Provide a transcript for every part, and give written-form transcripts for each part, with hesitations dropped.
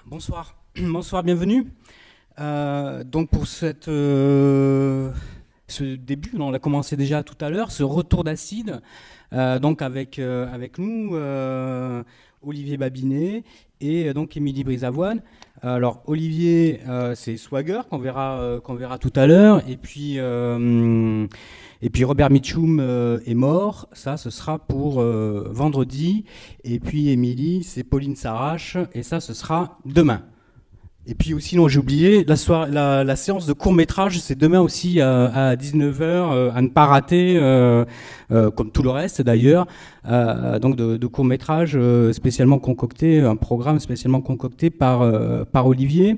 Bonsoir, bonsoir, bienvenue. Donc pour ce début, on l'a commencé déjà tout à l'heure, ce retour d'Acide, donc avec nous, Olivier Babinet et donc Émilie Brisavoine. Alors Olivier, c'est Swagger qu'on verra tout à l'heure, et puis Robert Mitchum est mort, ça ce sera pour vendredi, et puis Émilie, c'est Pauline Sarrache, et ça ce sera demain. Et puis aussi, non, j'ai oublié, la séance de court-métrage, c'est demain aussi à 19 h, à ne pas rater, comme tout le reste d'ailleurs, donc de court-métrage spécialement concocté, un programme spécialement concocté par Olivier.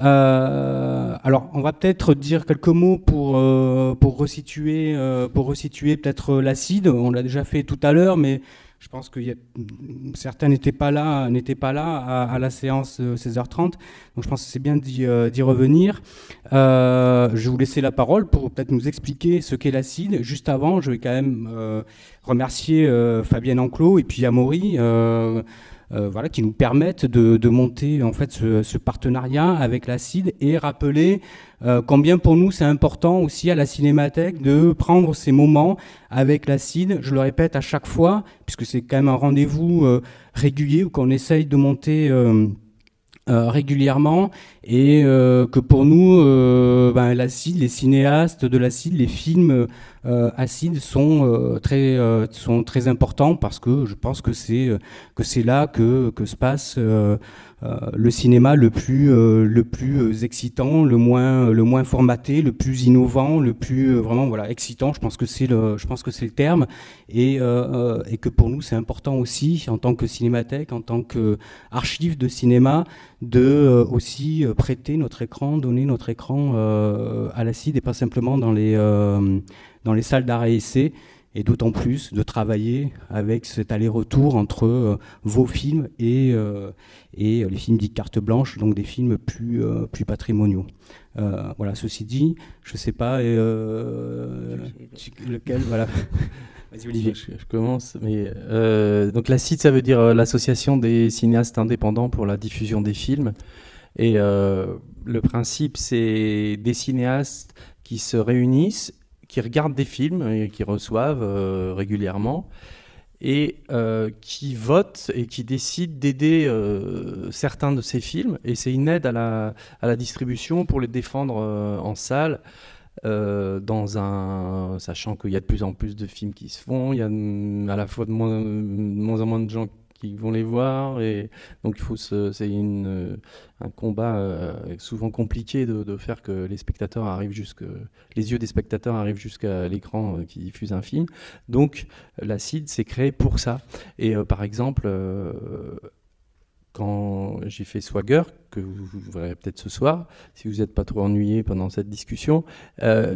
Alors, on va peut-être dire quelques mots pour resituer peut-être l'Acide. On l'a déjà fait tout à l'heure, mais je pense que certains n'étaient pas là à la séance 16h30, donc je pense que c'est bien d'y revenir. Je vais vous laisser la parole pour peut-être nous expliquer ce qu'est l'Acide. Juste avant, je vais quand même remercier Fabienne Enclos et puis Amaury, voilà, qui nous permettent de monter en fait ce partenariat avec l'Acide, et rappeler combien pour nous c'est important aussi à la Cinémathèque de prendre ces moments avec l'Acide. Je le répète à chaque fois, puisque c'est quand même un rendez-vous régulier où qu'on essaye de monter régulièrement, et que pour nous, l'Acide, les cinéastes de l'Acide, les films Acide sont très importants, parce que je pense que c'est là que se passe le cinéma le plus excitant, le moins formaté, le plus innovant, le plus vraiment voilà excitant. Je pense que c'est le terme, et que pour nous c'est important aussi en tant que cinémathèque, en tant qu'archive de cinéma, de aussi prêter notre écran, donner notre écran à l'Acide, et pas simplement dans les salles d'arrêt essai. Et d'autant plus de travailler avec cet aller-retour entre vos films et les films dits carte blanche, donc des films plus patrimoniaux. Voilà, ceci dit, je ne sais pas lequel, voilà. Vas-y Olivier. Je commence, mais donc l'ACID, ça veut dire l'Association des cinéastes indépendants pour la diffusion des films. Et le principe, c'est des cinéastes qui se réunissent, qui regardent des films et qui reçoivent régulièrement, et qui votent et qui décident d'aider certains de ces films. Et c'est une aide à la distribution pour les défendre en salle, sachant qu'il y a de plus en plus de films qui se font, il y a à la fois de moins en moins de gens qui vont les voir, et donc c'est un combat souvent compliqué de faire que les yeux des spectateurs arrivent jusqu'à l'écran qui diffuse un film. Donc l'Acide s'est créé pour ça. Et par exemple, quand j'ai fait Swagger, que vous verrez peut-être ce soir, si vous n'êtes pas trop ennuyé pendant cette discussion, quand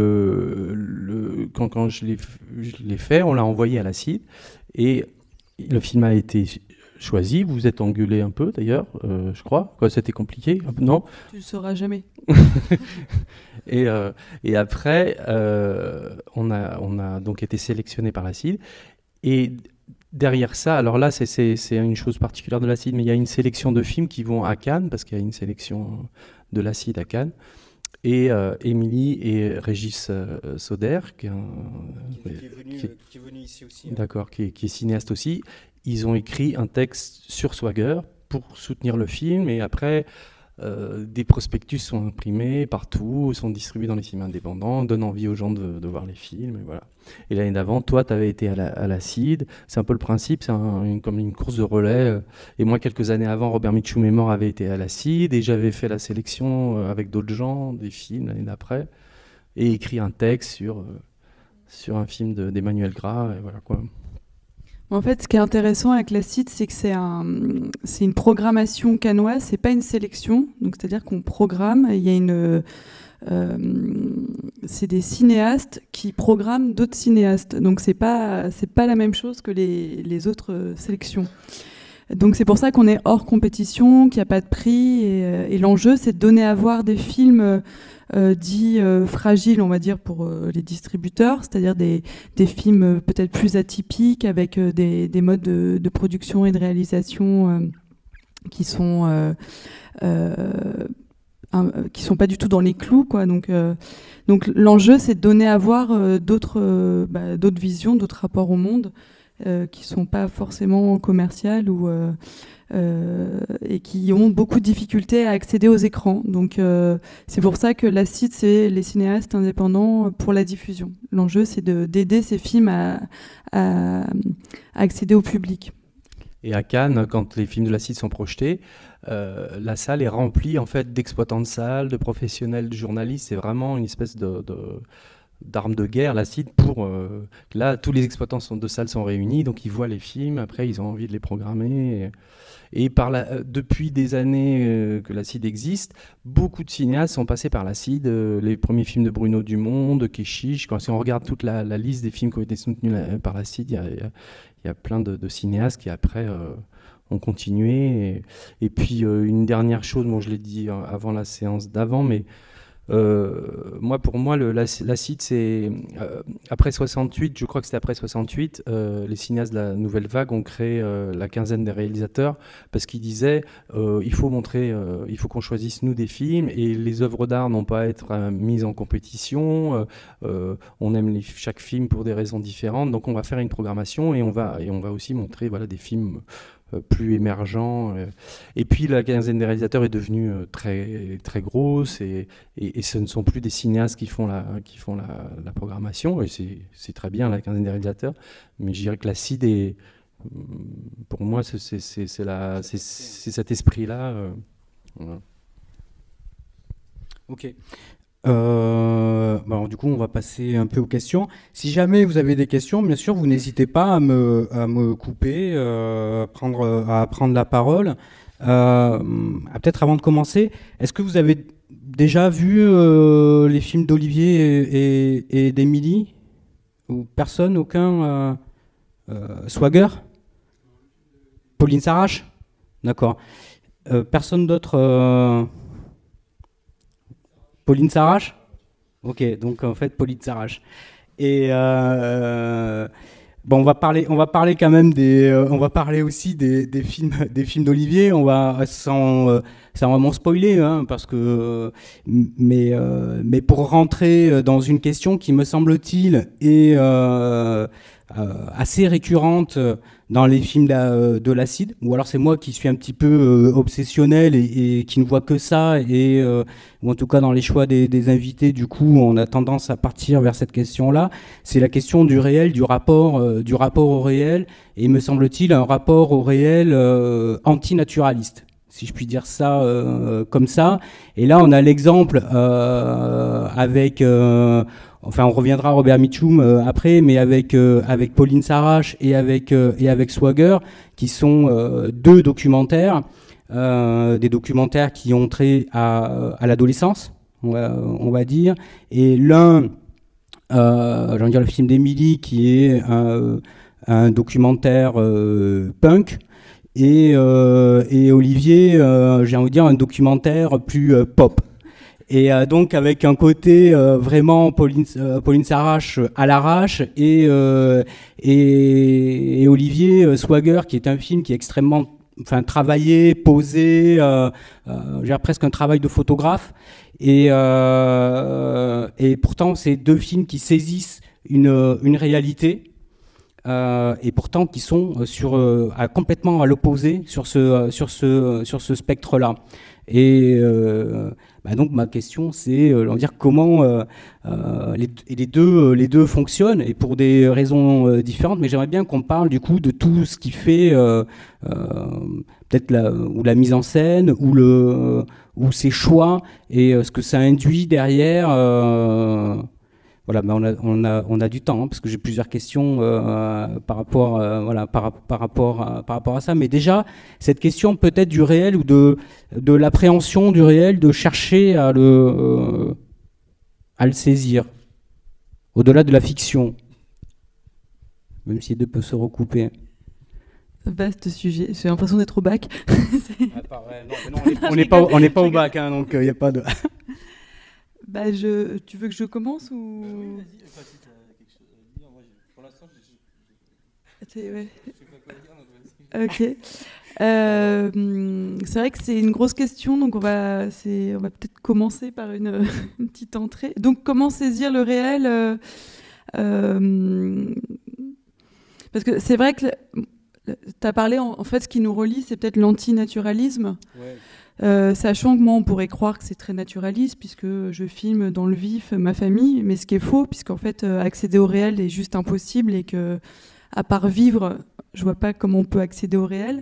je l'ai fait, on l'a envoyé à l'Acide, et le film a été choisi. Vous vous êtes engueulé un peu d'ailleurs, je crois. Quoi, c'était compliqué? Non? Tu le sauras jamais. Et après, on a donc été sélectionné par l'Acide. Et derrière ça, alors là, c'est une chose particulière de l'Acide, mais il y a une sélection de films qui vont à Cannes, parce qu'il y a une sélection de l'Acide à Cannes. Et Émilie et Régis Soder, qui est venu ici aussi. D'accord, qui est cinéaste aussi. Ils ont écrit un texte sur Swagger pour soutenir le film, et après, des prospectus sont imprimés partout, sont distribués dans les films indépendants, donnent envie aux gens de voir les films, et voilà. Et l'année d'avant, toi, tu avais été à l'Acide. C'est un peu le principe, c'est comme une course de relais. Et moi, quelques années avant, Robert Mitchum est mort, avait été à l'Acide, et j'avais fait la sélection avec d'autres gens des films l'année d'après, et écrit un texte sur un film d'Emmanuel Gras, et voilà quoi. En fait, ce qui est intéressant avec l'Acide, c'est que c'est une programmation cannoise, c'est pas une sélection. Donc, c'est-à-dire qu'on programme, il y a c'est des cinéastes qui programment d'autres cinéastes. Donc, c'est pas la même chose que les autres sélections. Donc, c'est pour ça qu'on est hors compétition, qu'il n'y a pas de prix, et l'enjeu, c'est de donner à voir des films dits fragiles, on va dire, pour les distributeurs, c'est-à-dire des films peut-être plus atypiques, avec des modes de production et de réalisation qui sont pas du tout dans les clous, quoi. Donc l'enjeu, c'est de donner à voir d'autres visions, d'autres rapports au monde qui sont pas forcément commerciales et qui ont beaucoup de difficultés à accéder aux écrans. Donc c'est pour ça que l'ACID, c'est les cinéastes indépendants pour la diffusion. L'enjeu, c'est d'aider ces films à accéder au public. Et à Cannes, quand les films de l'ACID sont projetés, la salle est remplie en fait d'exploitants de salles, de professionnels, de journalistes. C'est vraiment une espèce d'arme de guerre, l'ACID, pour... là, tous les exploitants de salles sont réunis, donc ils voient les films, après ils ont envie de les programmer. Et depuis des années que l'ACID existe, beaucoup de cinéastes sont passés par l'ACID. Les premiers films de Bruno Dumont, de Keshish, si on regarde toute la liste des films qui ont été soutenus par l'ACID, il y a plein de cinéastes qui après ont continué. Et puis une dernière chose, bon, je l'ai dit avant la séance d'avant, mais pour moi, l'ACID, c'est après 68, je crois que c'était après 68, les cinéastes de la Nouvelle Vague ont créé la quinzaine des réalisateurs parce qu'ils disaient il faut montrer, il faut qu'on choisisse nous des films et les œuvres d'art n'ont pas à être mises en compétition. On aime chaque film pour des raisons différentes, donc on va faire une programmation et on va aussi montrer des films plus émergent. Et puis la quinzaine des réalisateurs est devenue très, très grosse et ce ne sont plus des cinéastes qui font la programmation, et c'est très bien la quinzaine des réalisateurs, mais je dirais que la CID est, pour moi, c'est cet esprit-là. Voilà. Ok. Du coup, on va passer un peu aux questions. Si jamais vous avez des questions, bien sûr, vous n'hésitez pas à me couper, à prendre la parole. Peut-être avant de commencer, est-ce que vous avez déjà vu les films d'Olivier et d'Émilie? Ou personne, aucun Swagger? Pauline Sarrache? D'accord. Personne d'autre Pauline Sarrache? Ok, donc en fait Pauline Sarrache. Et on va parler quand même on va parler aussi des films d'Olivier. On va sans vraiment spoiler, hein, parce que mais pour rentrer dans une question qui me semble-t-il est assez récurrente dans les films de l'ACID, ou alors c'est moi qui suis un petit peu obsessionnel et qui ne vois que ça, ou en tout cas dans les choix des invités, du coup on a tendance à partir vers cette question-là. C'est la question du réel, du rapport au réel, et me semble-t-il un rapport au réel antinaturaliste, si je puis dire ça comme ça. Et là on a l'exemple avec... on reviendra à Robert Mitchum après, mais avec Pauline Sarrache et avec Swagger, qui sont deux documentaires, des documentaires qui ont trait à l'adolescence, on va dire. Et l'un, le film d'Émilie, qui est un documentaire punk, et Olivier, j'ai envie de dire un documentaire plus pop. Et donc avec un côté vraiment Pauline Sarrache à l'arrache, et Olivier Swagger, qui est un film qui est extrêmement travaillé, posé, presque un travail de photographe, et pourtant c'est deux films qui saisissent une réalité, et pourtant qui sont complètement à l'opposé sur ce spectre-là. Et donc ma question, c'est dire comment les deux fonctionnent, et pour des raisons différentes, mais j'aimerais bien qu'on parle du coup de tout ce qui fait peut-être la mise en scène ou ses choix, et ce que ça induit derrière. Voilà, on a du temps, hein, parce que j'ai plusieurs questions par rapport à ça. Mais déjà, cette question peut-être du réel, ou de l'appréhension du réel, de chercher à le saisir, au-delà de la fiction, même si les deux peuvent se recouper. Vaste sujet, j'ai l'impression d'être au bac. On n'est pas au bac, hein, donc il n'y a pas de... Tu veux que je commence ou... Oui, vas-y. Si tu as quelque chose à dire, moi, pour l'instant, Ouais. Ok. C'est vrai que c'est une grosse question, donc on va peut-être commencer par une petite entrée. Donc, comment saisir le réel parce que c'est vrai que tu as parlé, en fait, ce qui nous relie, c'est peut-être l'antinaturalisme. Ouais. Sachant que moi, on pourrait croire que c'est très naturaliste, puisque je filme dans le vif ma famille, mais ce qui est faux, puisqu'en fait, accéder au réel est juste impossible, et que, à part vivre, je vois pas comment on peut accéder au réel.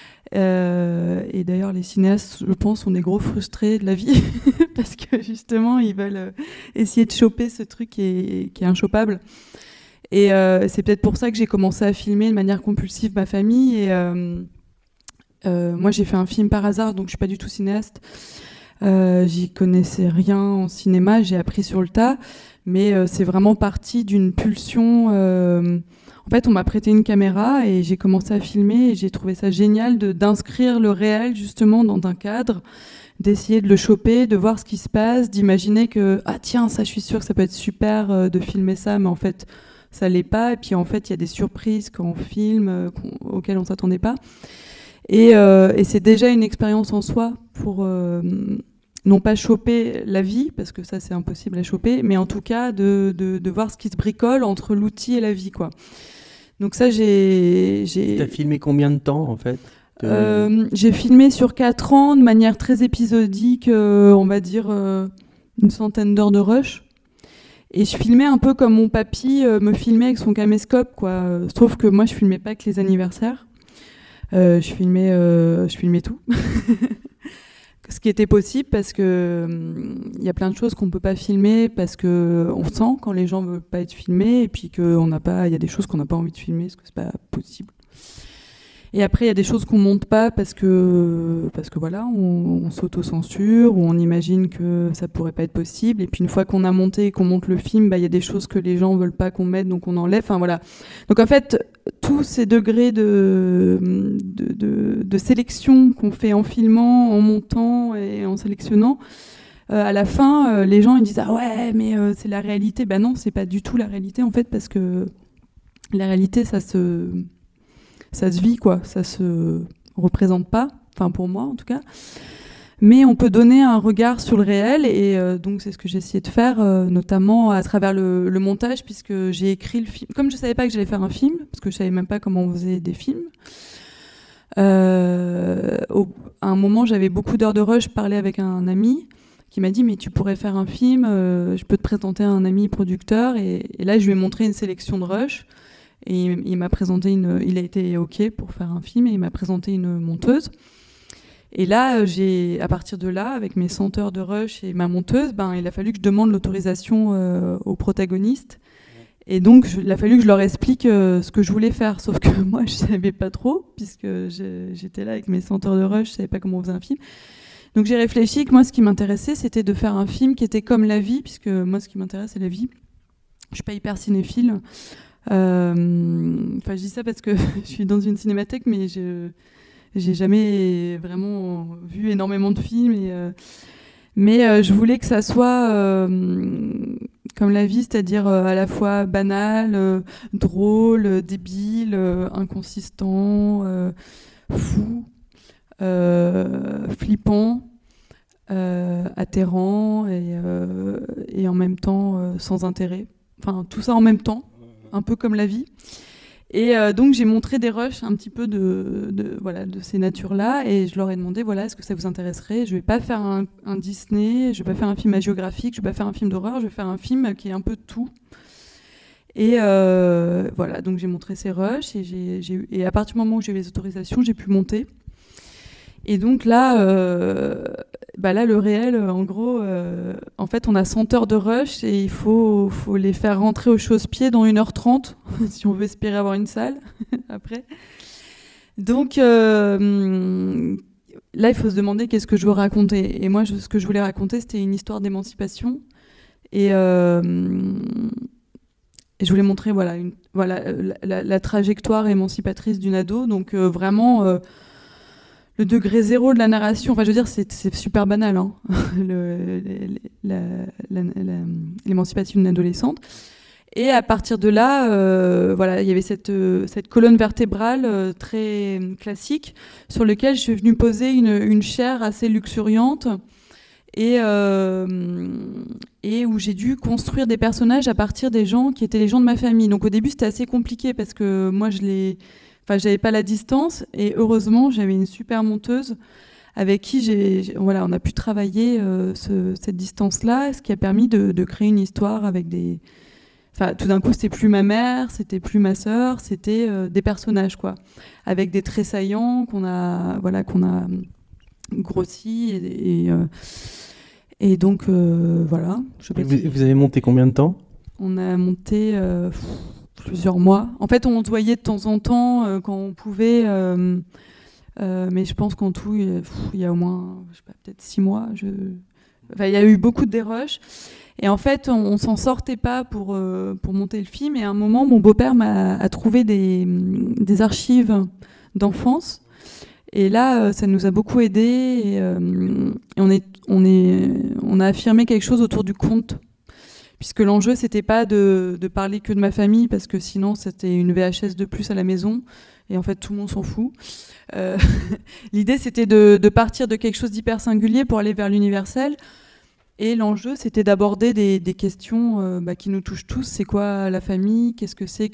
Et d'ailleurs, les cinéastes, je pense, sont des gros frustrés de la vie, parce que justement, ils veulent essayer de choper ce truc qui est inchopable. Et c'est peut-être pour ça que j'ai commencé à filmer de manière compulsive ma famille. Et moi, j'ai fait un film par hasard, donc je suis pas du tout cinéaste. J'y connaissais rien en cinéma, j'ai appris sur le tas. Mais c'est vraiment parti d'une pulsion. En fait, on m'a prêté une caméra et j'ai commencé à filmer. Et j'ai trouvé ça génial d'inscrire le réel justement dans un cadre, d'essayer de le choper, de voir ce qui se passe, d'imaginer que ah tiens, ça, je suis sûre que ça peut être super de filmer ça, mais en fait ça l'est pas, et puis en fait il y a des surprises quand on filme auxquelles on s'attendait pas, et c'est déjà une expérience en soi pour non pas choper la vie, parce que ça c'est impossible à choper, mais en tout cas de voir ce qui se bricole entre l'outil et la vie, quoi. Donc ça T'as filmé combien de temps en fait? J'ai filmé sur 4 ans de manière très épisodique, on va dire une centaine d'heures de rush. Et je filmais un peu comme mon papy me filmait avec son caméscope, quoi. Sauf que moi, je filmais pas que les anniversaires. Je filmais tout. Ce qui était possible, parce que y a plein de choses qu'on peut pas filmer, parce que on sent quand les gens veulent pas être filmés, et puis y a des choses qu'on n'a pas envie de filmer, parce que c'est pas possible. Et après, il y a des choses qu'on monte pas parce que voilà, on s'auto-censure, ou on imagine que ça pourrait pas être possible. Et puis une fois qu'on a monté et qu'on monte le film, il y a des choses que les gens veulent pas qu'on mette, donc on enlève. Enfin voilà. Donc en fait, tous ces degrés de sélection qu'on fait en filmant, en montant et en sélectionnant, à la fin, les gens ils disent ah ouais, mais c'est la réalité. Ben non, c'est pas du tout la réalité en fait, parce que la réalité, ça se vit, quoi, ça se représente pas, enfin pour moi en tout cas, mais on peut donner un regard sur le réel, et donc c'est ce que j'ai essayé de faire, notamment à travers le montage, puisque j'ai écrit le film, comme je savais pas que j'allais faire un film, parce que je savais même pas comment on faisait des films. À un moment, j'avais beaucoup d'heures de rush, je parlais avec un ami qui m'a dit mais tu pourrais faire un film, je peux te présenter un ami producteur, et là je lui ai montré une sélection de rush. Et il m'a présenté il a été OK pour faire un film, et il m'a présenté une monteuse. Et là, à partir de là, avec mes 100 heures de rush et ma monteuse, il a fallu que je demande l'autorisation aux protagonistes. Et donc, il a fallu que je leur explique ce que je voulais faire. Sauf que moi, je savais pas trop, puisque j'étais là avec mes 100 heures de rush, je savais pas comment on faisait un film. Donc j'ai réfléchi que moi, ce qui m'intéressait, c'était de faire un film qui était comme la vie, puisque moi, ce qui m'intéresse, c'est la vie. Je suis pas hyper cinéphile. Je dis ça parce que je suis dans une cinémathèque, mais j'ai jamais vraiment vu énormément de films, mais je voulais que ça soit comme la vie, c'est-à-dire à la fois banal, drôle, débile, inconsistant, fou, flippant, atterrant, et en même temps sans intérêt, enfin tout ça en même temps, un peu comme la vie. Et donc j'ai montré des rushs un petit peu de ces natures-là, et je leur ai demandé voilà, est-ce que ça vous intéresserait? Je vais pas faire un Disney, je vais pas faire un film hagiographique, je vais pas faire un film d'horreur, je vais faire un film qui est un peu tout. Et voilà, donc j'ai montré ces rushs, et à partir du moment où j'ai eu les autorisations, j'ai pu monter. Et donc là, là le réel, en gros, en fait, on a 100 heures de rush, et il faut les faire rentrer au chausse-pied dans 1h30, si on veut espérer avoir une salle après. Donc là, il faut se demander qu'est-ce que je veux raconter. Et moi, ce que je voulais raconter, c'était une histoire d'émancipation. Et je voulais montrer la trajectoire émancipatrice d'une ado. Donc vraiment... le degré zéro de la narration, enfin je veux dire, c'est super banal, hein, l'émancipation d'une adolescente. Et à partir de là, voilà, il y avait cette colonne vertébrale très classique sur laquelle je suis venue poser une chaire assez luxuriante et où j'ai dû construire des personnages à partir des gens qui étaient les gens de ma famille. Donc au début, c'était assez compliqué parce que moi, j'avais pas la distance et heureusement, j'avais une super monteuse avec qui voilà, on a pu travailler cette distance-là, ce qui a permis de créer une histoire avec des... Enfin, tout d'un coup, c'était plus ma mère, c'était plus ma sœur, c'était des personnages, quoi, avec des traits saillants qu'on a grossis et donc voilà. Je sais pas si... Vous avez monté combien de temps? On a monté plusieurs mois. En fait, on se voyait de temps en temps quand on pouvait, mais je pense qu'en tout, il y a au moins, je sais pas, peut-être 6 mois. Enfin, il y a eu beaucoup de dérushs. Et en fait, on s'en sortait pas pour monter le film. Et à un moment, mon beau-père a trouvé des archives d'enfance. Et là, ça nous a beaucoup aidés. Et on a affirmé quelque chose autour du conte. Puisque l'enjeu, c'était pas de parler que de ma famille, parce que sinon, c'était une VHS de plus à la maison. Et en fait, tout le monde s'en fout. L'idée, c'était de partir de quelque chose d'hyper singulier pour aller vers l'universel. Et l'enjeu, c'était d'aborder des questions qui nous touchent tous. C'est quoi la famille? Qu'est-ce que c'est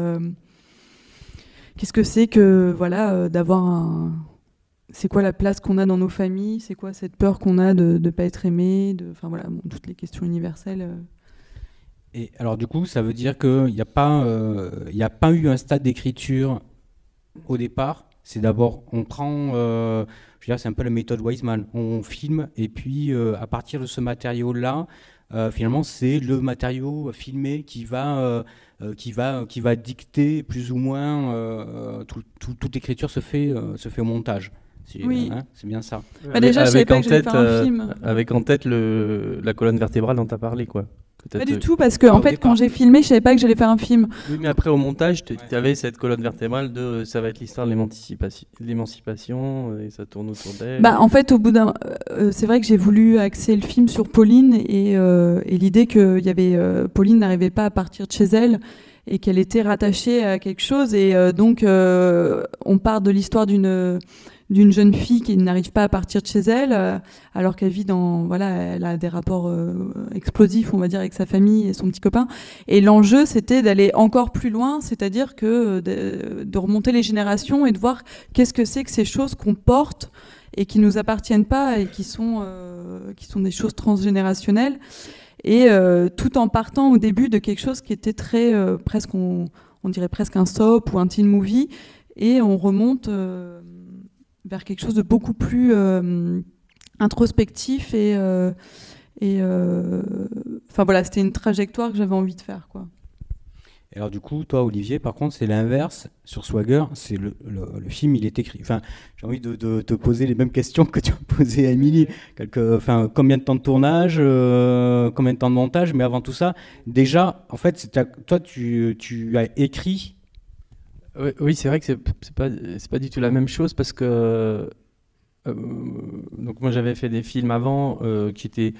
que voilà, d'avoir c'est quoi la place qu'on a dans nos familles? C'est quoi cette peur qu'on a de ne pas être aimé? Enfin voilà, toutes les questions universelles. Et alors du coup, ça veut dire qu'il n'y a pas eu un stade d'écriture au départ. C'est d'abord, on prend, je veux dire, c'est un peu la méthode Wiseman. On filme et puis à partir de ce matériau-là, finalement, c'est le matériau filmé qui va dicter plus ou moins toute l'écriture se fait au montage. Oui. C'est bien ça. Déjà, je savais pas que j'allais faire un film. Avec en tête la colonne vertébrale dont tu as parlé, quoi. Pas du tout, parce que en fait, quand j'ai filmé, je savais pas que j'allais faire un film. Oui, mais après, au montage, tu avais cette colonne vertébrale de ça va être l'histoire de l'émancipation, et ça tourne autour d'elle. En fait, au bout c'est vrai que j'ai voulu axer le film sur Pauline et l'idée que Pauline n'arrivait pas à partir de chez elle et qu'elle était rattachée à quelque chose. Et donc, on part de l'histoire d'une jeune fille qui n'arrive pas à partir de chez elle, alors qu'elle vit elle a des rapports explosifs, on va dire, avec sa famille et son petit copain. Et l'enjeu, c'était d'aller encore plus loin, c'est-à-dire que de remonter les générations et de voir qu'est-ce que c'est que ces choses qu'on porte et qui nous appartiennent pas et qui sont des choses transgénérationnelles. Et tout en partant au début de quelque chose qui était très presque, on dirait presque un soap ou un teen movie, et on remonte vers quelque chose de beaucoup plus introspectif enfin voilà, c'était une trajectoire que j'avais envie de faire, quoi. Et alors du coup, toi, Olivier, par contre, c'est l'inverse. Sur Swagger, c'est le film, il est écrit. Enfin, j'ai envie de te poser les mêmes questions que tu as posées à Émilie. Combien de temps de tournage, combien de temps de montage, mais avant tout ça, déjà, en fait, toi, tu as écrit. Oui, c'est vrai que c'est pas du tout la même chose parce que donc moi j'avais fait des films avant qui étaient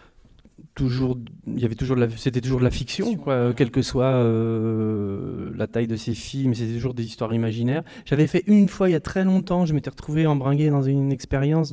c'était toujours de la fiction, quoi, quelle que soit la taille de ces films, c'était toujours des histoires imaginaires. J'avais fait une fois il y a très longtemps, je m'étais retrouvé embringué dans une expérience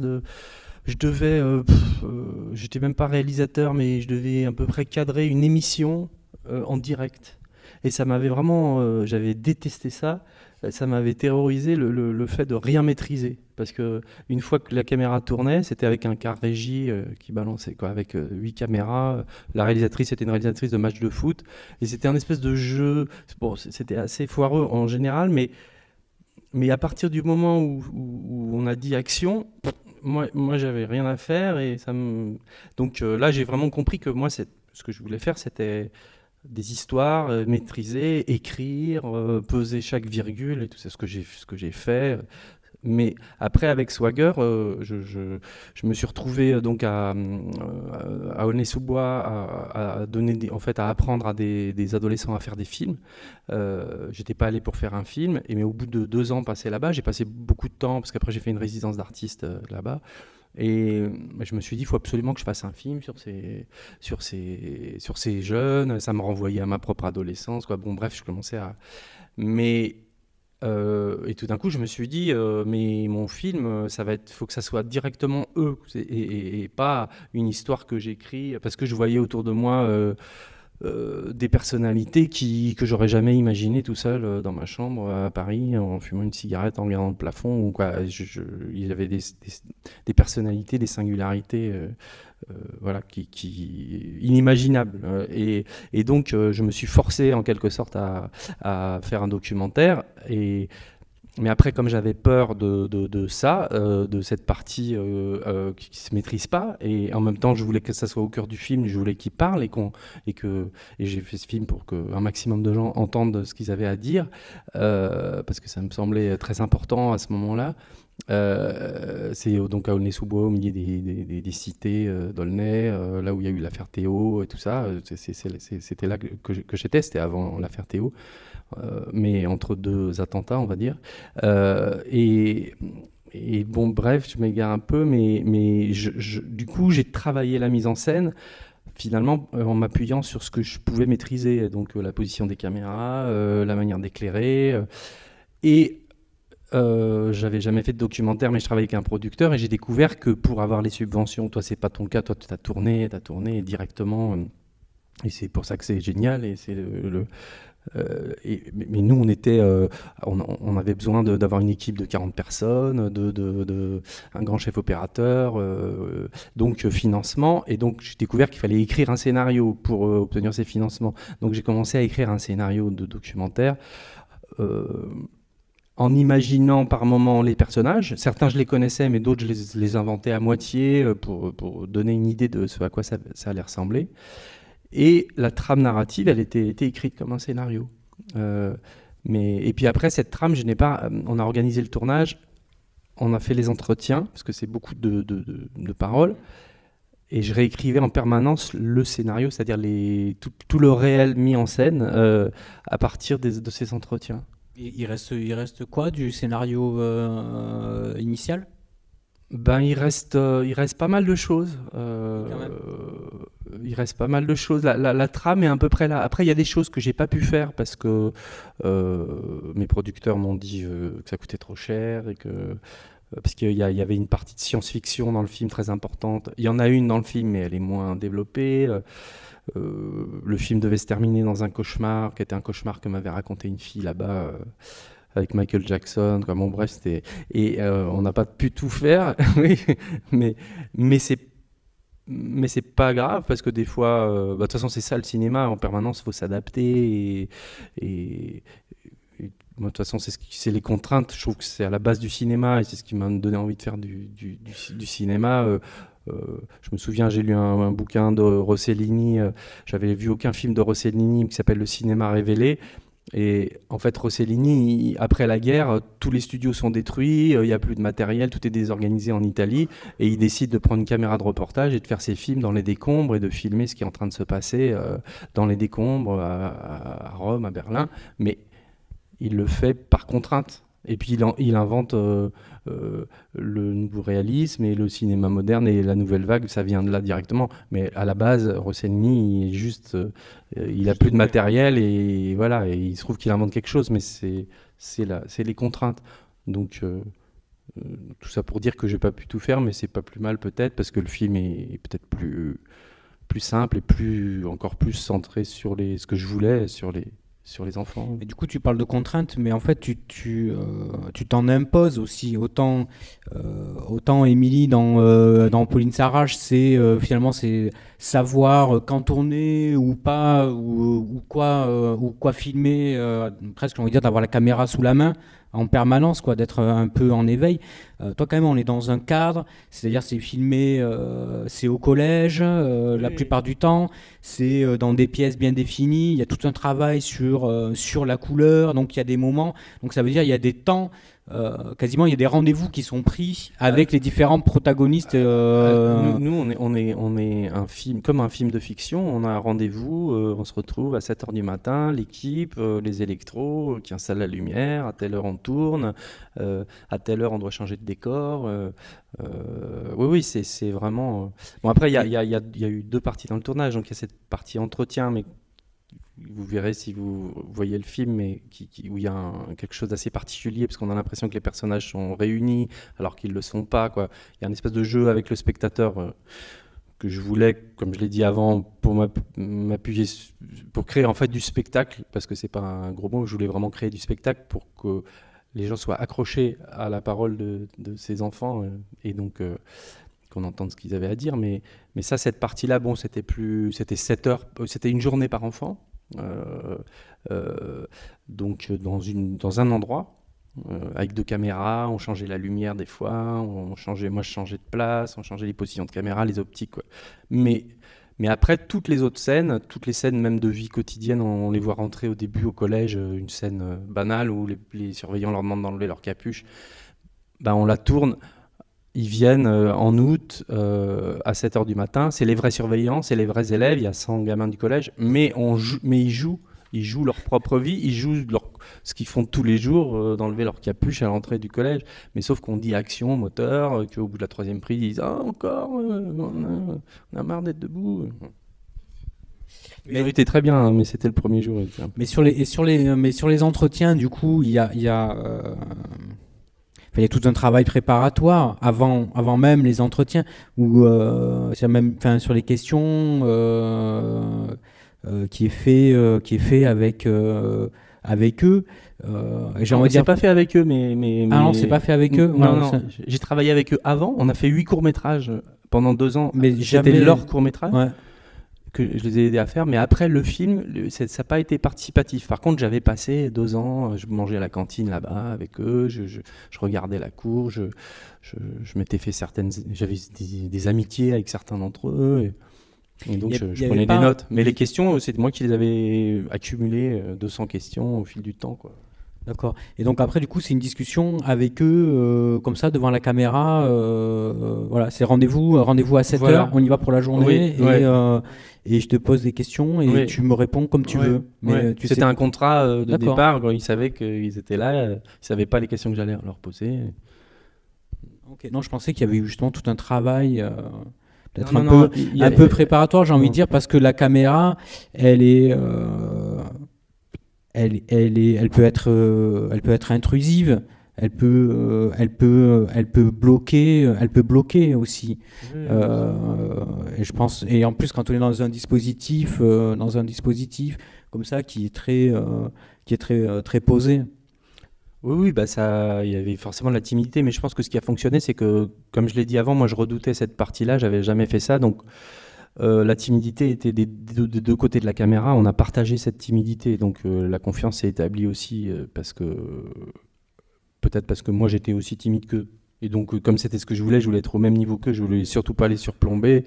j'étais même pas réalisateur, mais je devais à peu près cadrer une émission en direct. Et ça m'avait vraiment, j'avais détesté ça. Ça m'avait terrorisé le fait de rien maîtriser. Parce que une fois que la caméra tournait, c'était avec un car régie qui balançait, quoi, avec 8 caméras. La réalisatrice était une réalisatrice de match de foot. Et c'était un espèce de jeu. Bon, c'était assez foireux en général, mais à partir du moment où on a dit action, moi j'avais rien à faire. Et donc là, j'ai vraiment compris que moi, ce que je voulais faire, c'était des histoires, maîtriser, écrire, peser chaque virgule et tout ça, ce que j'ai fait. Mais après, avec Swagger, je me suis retrouvé donc à Aulnay-sous-Bois à donner à apprendre à des adolescents à faire des films. J'étais pas allé pour faire un film, mais au bout de 2 ans passés là-bas, j'ai passé beaucoup de temps parce qu'après j'ai fait une résidence d'artiste là-bas. Et je me suis dit, il faut absolument que je fasse un film sur ces jeunes. Ça me renvoyait à ma propre adolescence, quoi. Bon, bref, je commençais à... Mais... et tout d'un coup, je me suis dit, mais mon film, faut que ça soit directement eux, et pas une histoire que j'écris, parce que je voyais autour de moi des personnalités que j'aurais jamais imaginé tout seul dans ma chambre à Paris, en fumant une cigarette, en regardant le plafond, ou quoi. Il y avait des personnalités, des singularités, voilà, qui inimaginables. Et donc, je me suis forcé en quelque sorte à faire un documentaire. Mais après, comme j'avais peur de ça, de cette partie qui se maîtrise pas, et en même temps, je voulais que ça soit au cœur du film, je voulais qu'il parle et j'ai fait ce film pour qu'un maximum de gens entendent ce qu'ils avaient à dire, parce que ça me semblait très important à ce moment-là. C'est donc à Aulnay-sous-Bois, au milieu des cités d'Aulnay, là où il y a eu l'affaire Théo et tout ça. C'était là que j'étais, c'était avant l'affaire Théo. Mais entre deux attentats, on va dire. Et bon, bref, je m'égare un peu, mais du coup, j'ai travaillé la mise en scène, finalement, en m'appuyant sur ce que je pouvais maîtriser, donc la position des caméras, la manière d'éclairer. J'avais jamais fait de documentaire, mais je travaillais avec un producteur, et j'ai découvert que pour avoir les subventions, toi, c'est pas ton cas, toi, tu as tourné directement. Et c'est pour ça que c'est génial, et c'est mais nous, on avait besoin d'avoir une équipe de 40 personnes, un grand chef opérateur, donc financement. Et donc, j'ai découvert qu'il fallait écrire un scénario pour obtenir ces financements. Donc, j'ai commencé à écrire un scénario de documentaire en imaginant par moments les personnages. Certains, je les connaissais, mais d'autres, je les inventais à moitié pour donner une idée de ce à quoi ça allait ressembler. Et la trame narrative, elle était écrite comme un scénario. Et puis après, cette trame, on a organisé le tournage, on a fait les entretiens, parce que c'est beaucoup de paroles, et je réécrivais en permanence le scénario, c'est-à-dire tout le réel mis en scène à partir de ces entretiens. Il reste quoi du scénario initial ? Ben, il reste pas mal de choses. Il reste pas mal de choses. La trame est à peu près là. Après, il y a des choses que j'ai pas pu faire parce que mes producteurs m'ont dit que ça coûtait trop cher parce qu'il y avait une partie de science-fiction dans le film très importante. Il y en a une dans le film, mais elle est moins développée. Le film devait se terminer dans un cauchemar, qui était un cauchemar que m'avait raconté une fille là-bas. Avec Michael Jackson, quoi. Bon, bref, on n'a pas pu tout faire, mais c'est pas grave parce que des fois, de toute façon, c'est ça le cinéma, en permanence, il faut s'adapter et moi, de toute façon, c'est les contraintes. Je trouve que c'est à la base du cinéma et c'est ce qui m'a donné envie de faire du cinéma. Je me souviens, j'ai lu un bouquin de Rossellini. J'avais vu aucun film de Rossellini qui s'appelle Le cinéma révélé. Et en fait, Rossellini, après la guerre, tous les studios sont détruits, il n'y a plus de matériel, tout est désorganisé en Italie, et il décide de prendre une caméra de reportage et de faire ses films dans les décombres et de filmer ce qui est en train de se passer dans les décombres à Rome, à Berlin. Mais il le fait par contrainte. Et puis il invente le nouveau réalisme et le cinéma moderne et la nouvelle vague, ça vient de là directement. Mais à la base, Rossellini, il a plus de matériel et voilà, et il se trouve qu'il invente quelque chose, mais c'est les contraintes. Donc tout ça pour dire que j'ai pas pu tout faire, mais c'est pas plus mal peut-être parce que le film est peut-être plus simple et encore plus centré sur ce que je voulais, sur les enfants. Et du coup, tu parles de contraintes, mais en fait, tu t'en imposes aussi. Autant Émilie dans Pauline Sarrache, finalement c'est savoir quand tourner ou pas, ou quoi filmer, presque on va dire d'avoir la caméra sous la main en permanence, quoi, d'être un peu en éveil. Toi, quand même, on est dans un cadre, c'est-à-dire c'est filmé, c'est au collège la plupart du temps, c'est dans des pièces bien définies. Il y a tout un travail sur sur la couleur. Donc il y a des moments, donc ça veut dire il y a des temps, quasiment il y a des rendez-vous qui sont pris avec les différents protagonistes. Nous, on est un film, comme un film de fiction. On a un rendez-vous, on se retrouve à 7h du matin, l'équipe, les électros qui installent la lumière, à telle heure on tourne, à telle heure on doit changer de décor. Oui, c'est vraiment... Bon, après, il y a eu 2 parties dans le tournage, donc il y a cette partie entretien, mais vous verrez si vous voyez le film, mais où il y a quelque chose d'assez particulier, parce qu'on a l'impression que les personnages sont réunis alors qu'ils ne le sont pas, quoi. Il y a une espèce de jeu avec le spectateur que je voulais, comme je l'ai dit avant, pour m'appuyer, pour créer en fait du spectacle, parce que c'est pas un gros mot, je voulais vraiment créer du spectacle pour que les gens soient accrochés à la parole de ces enfants, et donc qu'on entende ce qu'ils avaient à dire. Mais ça, cette partie-là, bon, c'était 7 heures, c'était une journée par enfant. Donc dans un endroit avec 2 caméras, on changeait la lumière des fois, moi je changeais de place, on changeait les positions de caméra, les optiques, quoi. Mais après, toutes les autres scènes, toutes les scènes même de vie quotidienne, on les voit rentrer au début au collège, une scène banale où les surveillants leur demandent d'enlever leur capuche, on la tourne. Ils viennent en août à 7h du matin. C'est les vrais surveillants, c'est les vrais élèves. Il y a 100 gamins du collège. Mais ils jouent leur propre vie. Ils jouent ce qu'ils font tous les jours, d'enlever leur capuche à l'entrée du collège. Mais sauf qu'on dit action, moteur, qu'au bout de la 3e prise, ils disent « Ah, encore, on a marre d'être debout ». Ils ont été très bien, hein, mais c'était le premier jour. Mais sur les entretiens, du coup, il y a tout un travail préparatoire avant même les entretiens, où sur les questions qui est fait avec eux. C'est pas fait avec eux, mais non, c'est pas fait avec eux. Non, j'ai travaillé avec eux avant. On a fait 8 courts-métrages pendant 2 ans. Mais c'était leur court-métrage. Ouais. Que je les ai aidés à faire, mais après le film, ça n'a pas été participatif. Par contre, j'avais passé 2 ans, je mangeais à la cantine là-bas avec eux, je regardais la cour, je m'étais fait j'avais des amitiés avec certains d'entre eux, et donc je prenais des notes. Mais les questions, c'est moi qui les avais accumulées, 200 questions au fil du temps, quoi. D'accord. Et donc après, du coup, c'est une discussion avec eux, comme ça, devant la caméra. Voilà, c'est rendez-vous à 7h, on y va pour la journée, et je te pose des questions, et tu me réponds comme tu veux. Mais c'était un contrat de départ, quand ils savaient qu'ils étaient là, ils ne savaient pas les questions que j'allais leur poser. Ok. Non, je pensais qu'il y avait eu justement tout un travail... peut-être un peu préparatoire, j'ai envie de dire, parce que la caméra, elle peut être intrusive, elle peut bloquer aussi. Et je pense, et en plus quand on est dans un dispositif comme ça qui est très posé. Oui, il y avait forcément de la timidité, mais je pense que ce qui a fonctionné, c'est que, comme je l'ai dit avant, moi je redoutais cette partie-là, j'avais jamais fait ça, donc la timidité était des 2 côtés de la caméra. On a partagé cette timidité, donc la confiance s'est établie aussi, peut-être parce que moi j'étais aussi timide qu'eux, et donc comme c'était ce que je voulais être au même niveau qu'eux, je voulais surtout pas les surplomber.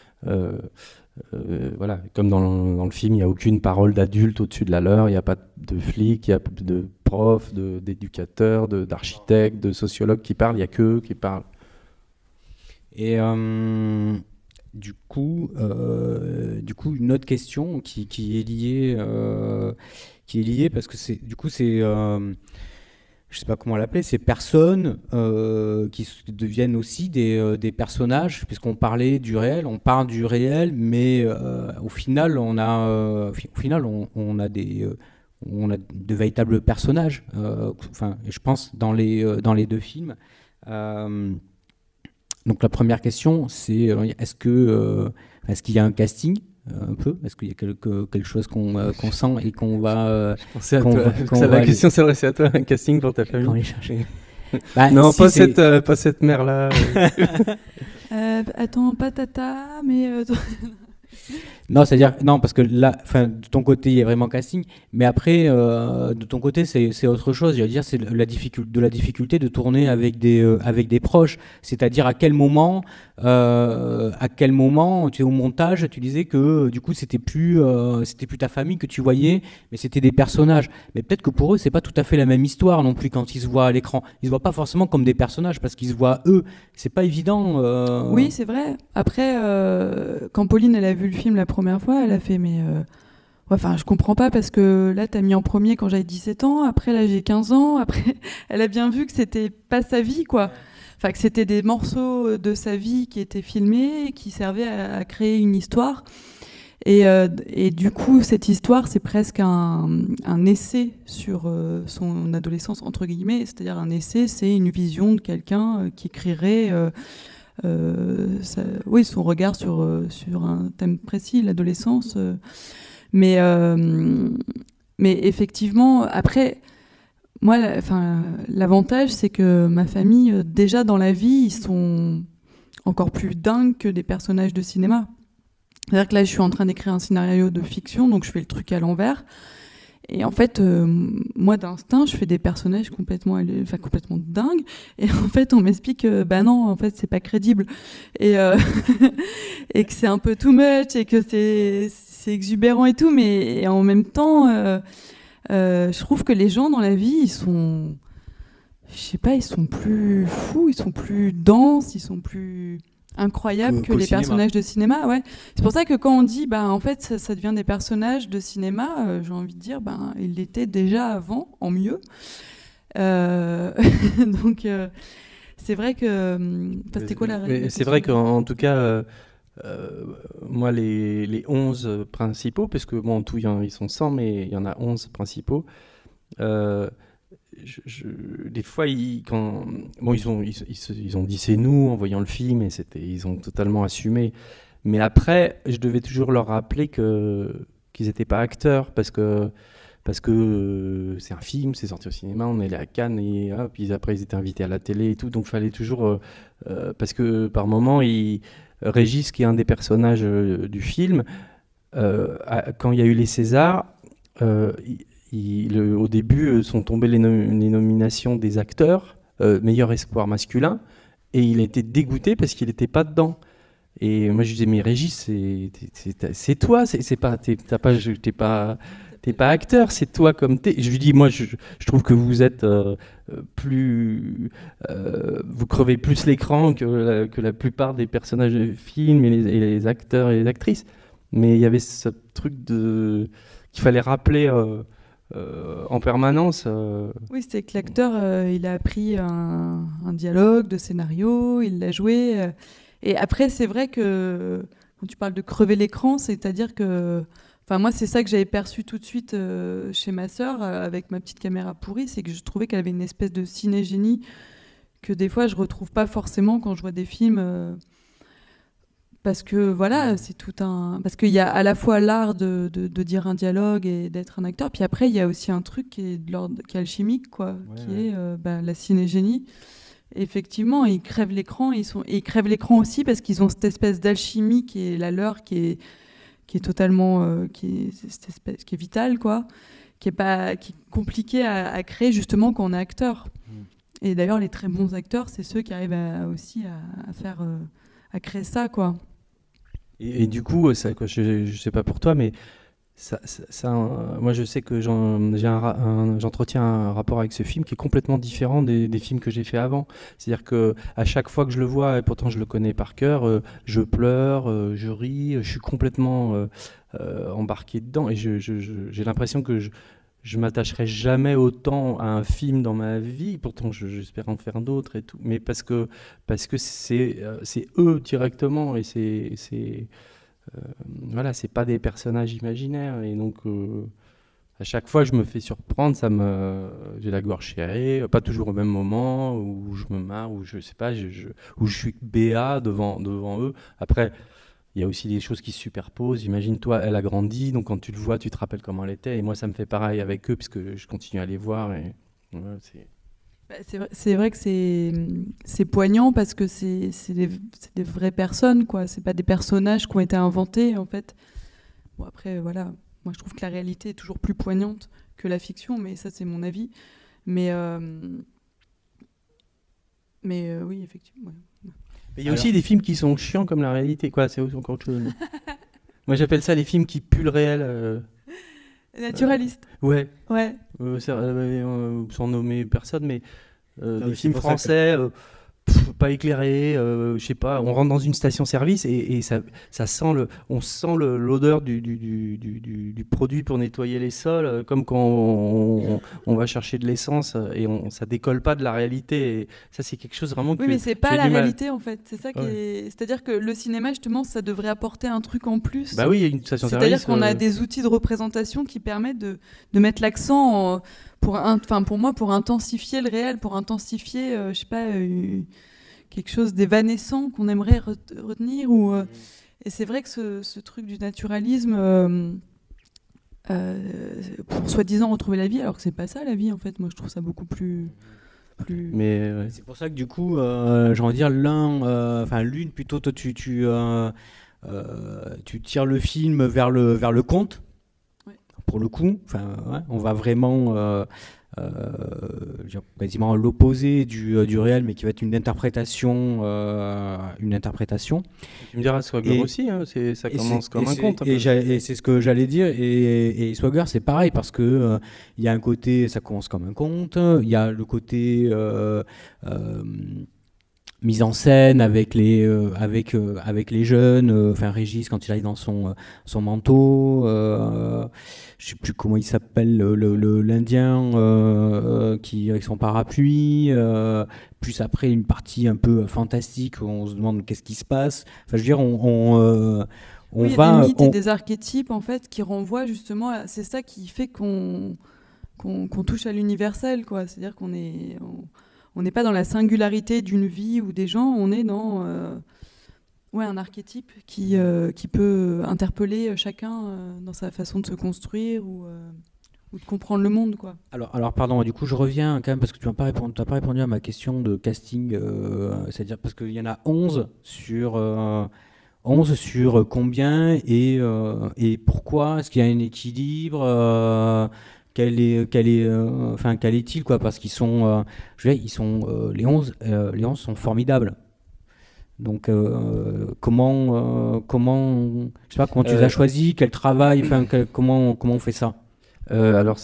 Voilà, comme dans le film, il n'y a aucune parole d'adulte au-dessus de la leur, il n'y a pas de flic, il n'y a pas de prof, d'éducateur, d'architecte, de sociologue qui parlent, il n'y a qu'eux qui parlent. Et du coup, une autre question qui est liée parce que c'est je sais pas comment l'appeler, ces personnes qui deviennent aussi des personnages, puisqu'on parlait du réel, on parle du réel, mais au final, on a de véritables personnages. Je pense dans les 2 films. Donc la première question, c'est est-ce qu'il y a un casting un peu? Est-ce qu'il y a quelque chose qu'on sent et qu'on va... la question s'adressait à toi, un casting pour ta famille. Non, pas cette mère-là. Attends, pas Tata, mais... Non, c'est-à-dire, non, parce que là, enfin, de ton côté, il y a vraiment casting, mais après, de ton côté, c'est autre chose. Je veux dire, c'est de la difficulté de tourner avec des proches. C'est-à-dire à quel moment, tu es au montage, tu disais que du coup, c'était plus ta famille que tu voyais, mais c'était des personnages. Mais peut-être que pour eux, c'est pas tout à fait la même histoire non plus quand ils se voient à l'écran. Ils se voient pas forcément comme des personnages parce qu'ils se voient eux. C'est pas évident. Oui, c'est vrai. Après, quand Pauline elle a vu le film la première fois, elle a fait mais ouais, enfin, je comprends pas parce que là t'as mis en premier quand j'avais 17 ans, après là j'ai 15 ans, après elle a bien vu que c'était pas sa vie quoi. Enfin que c'était des morceaux de sa vie qui étaient filmés et qui servaient à créer une histoire. Et du coup, cette histoire, c'est presque un essai sur son adolescence, entre guillemets. C'est-à-dire un essai, c'est une vision de quelqu'un qui écrirait oui, son regard sur un thème précis, l'adolescence. Mais, mais effectivement, après, moi, l'avantage, c'est que ma famille, déjà dans la vie, ils sont encore plus dingues que des personnages de cinéma. C'est-à-dire que là, je suis en train d'écrire un scénario de fiction, donc je fais le truc à l'envers. Et en fait, moi, d'instinct, je fais des personnages complètement dingues. Et en fait, on m'explique bah non, en fait, c'est pas crédible. Et, et que c'est un peu too much, et que c'est exubérant et tout. Mais en même temps, je trouve que les gens dans la vie, ils sont... Je sais pas, ils sont plus fous, ils sont plus denses, ils sont plus... incroyable que les personnages de cinéma, ouais. C'est pour ça que quand on dit, bah, en fait, ça devient des personnages de cinéma, j'ai envie de dire, ben, ils l'étaient déjà avant, en mieux. Donc, c'est vrai que... c'était quoi la C'est vrai qu'en tout cas, moi, les 11 principaux, parce que bon, en tout, ils sont 100, mais il y en a 11 principaux. Des fois, ils ont dit c'est nous en voyant le film et ils ont totalement assumé. Mais après, je devais toujours leur rappeler qu'ils n'étaient pas acteurs parce que c'est un film, c'est sorti au cinéma, on est allé à Cannes et puis après ils étaient invités à la télé et tout, donc il fallait toujours parce que par moment, Régis, qui est un des personnages du film, quand il y a eu les Césars. Au début, sont tombées les nominations des acteurs, meilleur espoir masculin, et il était dégoûté parce qu'il n'était pas dedans. Et moi, je disais, mais Régis, c'est toi, t'es pas acteur, c'est toi comme t'es. Je lui dis, moi, je trouve que vous êtes vous crevez plus l'écran que la plupart des personnages de films et les acteurs et les actrices. Mais il y avait ce truc qu'il fallait rappeler. En permanence. Oui, c'est que l'acteur, il a appris un dialogue de scénario, il l'a joué. Et après, c'est vrai que quand tu parles de crever l'écran, c'est-à-dire que... Enfin, moi, c'est ça que j'avais perçu tout de suite chez ma sœur, avec ma petite caméra pourrie, c'est que je trouvais qu'elle avait une espèce de ciné-génie que des fois, je retrouve pas forcément quand je vois des films... Parce que voilà, c'est tout un. Parce qu'il y a à la fois l'art de dire un dialogue et d'être un acteur, puis après il y a aussi un truc qui est de l'ordre qui est alchimique, quoi, qui est la cinégénie. Et effectivement, ils crèvent l'écran, et ils crèvent l'écran aussi parce qu'ils ont cette espèce d'alchimie qui est la leur, qui est totalement, qui est vitale, quoi, qui est compliquée à créer justement quand on est acteur. Et d'ailleurs, les très bons acteurs, c'est ceux qui arrivent aussi à créer ça, quoi. Et du coup, je sais pas pour toi, mais moi je sais que j'entretiens un rapport avec ce film qui est complètement différent des films que j'ai fait avant. C'est-à-dire que à chaque fois que je le vois, et pourtant je le connais par cœur, je pleure, je ris, je suis complètement embarqué dedans et j'ai l'impression que je m'attacherai jamais autant à un film dans ma vie, pourtant j'espère en faire d'autres et tout, mais parce que c'est eux directement et voilà, c'est pas des personnages imaginaires et donc à chaque fois je me fais surprendre, j'ai la gorge serrée, pas toujours au même moment où je me marre, où je sais pas, où je suis béat devant eux. Après, il y a aussi des choses qui se superposent. Imagine-toi, elle a grandi, donc quand tu le vois, tu te rappelles comment elle était. Et moi, ça me fait pareil avec eux, puisque je continue à les voir. Et voilà, C'est vrai que c'est poignant parce que c'est des vraies personnes, quoi. C'est pas des personnages qui ont été inventés, en fait. Bon, après, voilà. Moi, je trouve que la réalité est toujours plus poignante que la fiction, mais ça, c'est mon avis. Mais oui, effectivement. Ouais. Mais il y a aussi des films qui sont chiants comme la réalité, quoi. C'est encore autre chose. Moi, j'appelle ça les films qui puent le réel. Naturaliste. Ouais. Ouais. Sans nommer personne, mais Non, des mais films c'est pour ça français pas éclairés, je sais pas, on rentre dans une station-service et ça sent on sent l'odeur du produit pour nettoyer les sols, comme quand on va chercher de l'essence et ça décolle pas de la réalité. Et ça, c'est quelque chose vraiment que Oui, mais c'est pas j'ai la du mal. réalité, en fait. C'est ça qui est... C'est-à-dire que le cinéma, justement, ça devrait apporter un truc en plus. Bah oui, il y a une station-service. C'est-à-dire qu'on a des outils de représentation qui permettent de mettre l'accent pour moi, pour intensifier le réel, pour intensifier, je sais pas, quelque chose d'évanescent qu'on aimerait retenir. Et c'est vrai que ce truc du naturalisme, pour soi-disant retrouver la vie, alors que c'est pas ça la vie, en fait. Moi, je trouve ça beaucoup plus... Mais ouais. C'est pour ça que du coup, j'ai envie de dire l'une plutôt, toi, tu tires le film vers le conte. Ouais. Pour le coup, ouais, on va vraiment je dirais quasiment à l'opposé du réel, mais qui va être une interprétation. Tu me diras, Swagger aussi, hein, ça commence comme un conte. Et c'est ce que j'allais dire. Et Swagger, c'est pareil, parce que il y a un côté, ça commence comme un conte. Il y a le côté mise en scène avec les jeunes. Enfin, Régis, quand il arrive dans son manteau. Je sais plus comment il s'appelle, l'Indien qui avec son parapluie. Plus après, une partie un peu fantastique où on se demande qu'est-ce qui se passe. Enfin, je veux dire, on oui, il y a des mythes et des archétypes, en fait, qui renvoient justement à... C'est ça qui fait qu'on touche à l'universel, quoi. C'est-à-dire qu'on est... On n'est pas dans la singularité d'une vie ou des gens, on est dans un archétype qui peut interpeller chacun dans sa façon de se construire ou de comprendre le monde, quoi. Alors pardon, du coup je reviens quand même parce que tu n'as pas répondu à ma question de casting, c'est-à-dire parce qu'il y en a 11 sur combien et pourquoi, est-ce qu'il y a un équilibre, quel est-il, quoi, parce qu'ils sont, les 11 sont formidables. Donc comment je sais pas comment tu les as choisis, quel travail, comment on fait ça? Alors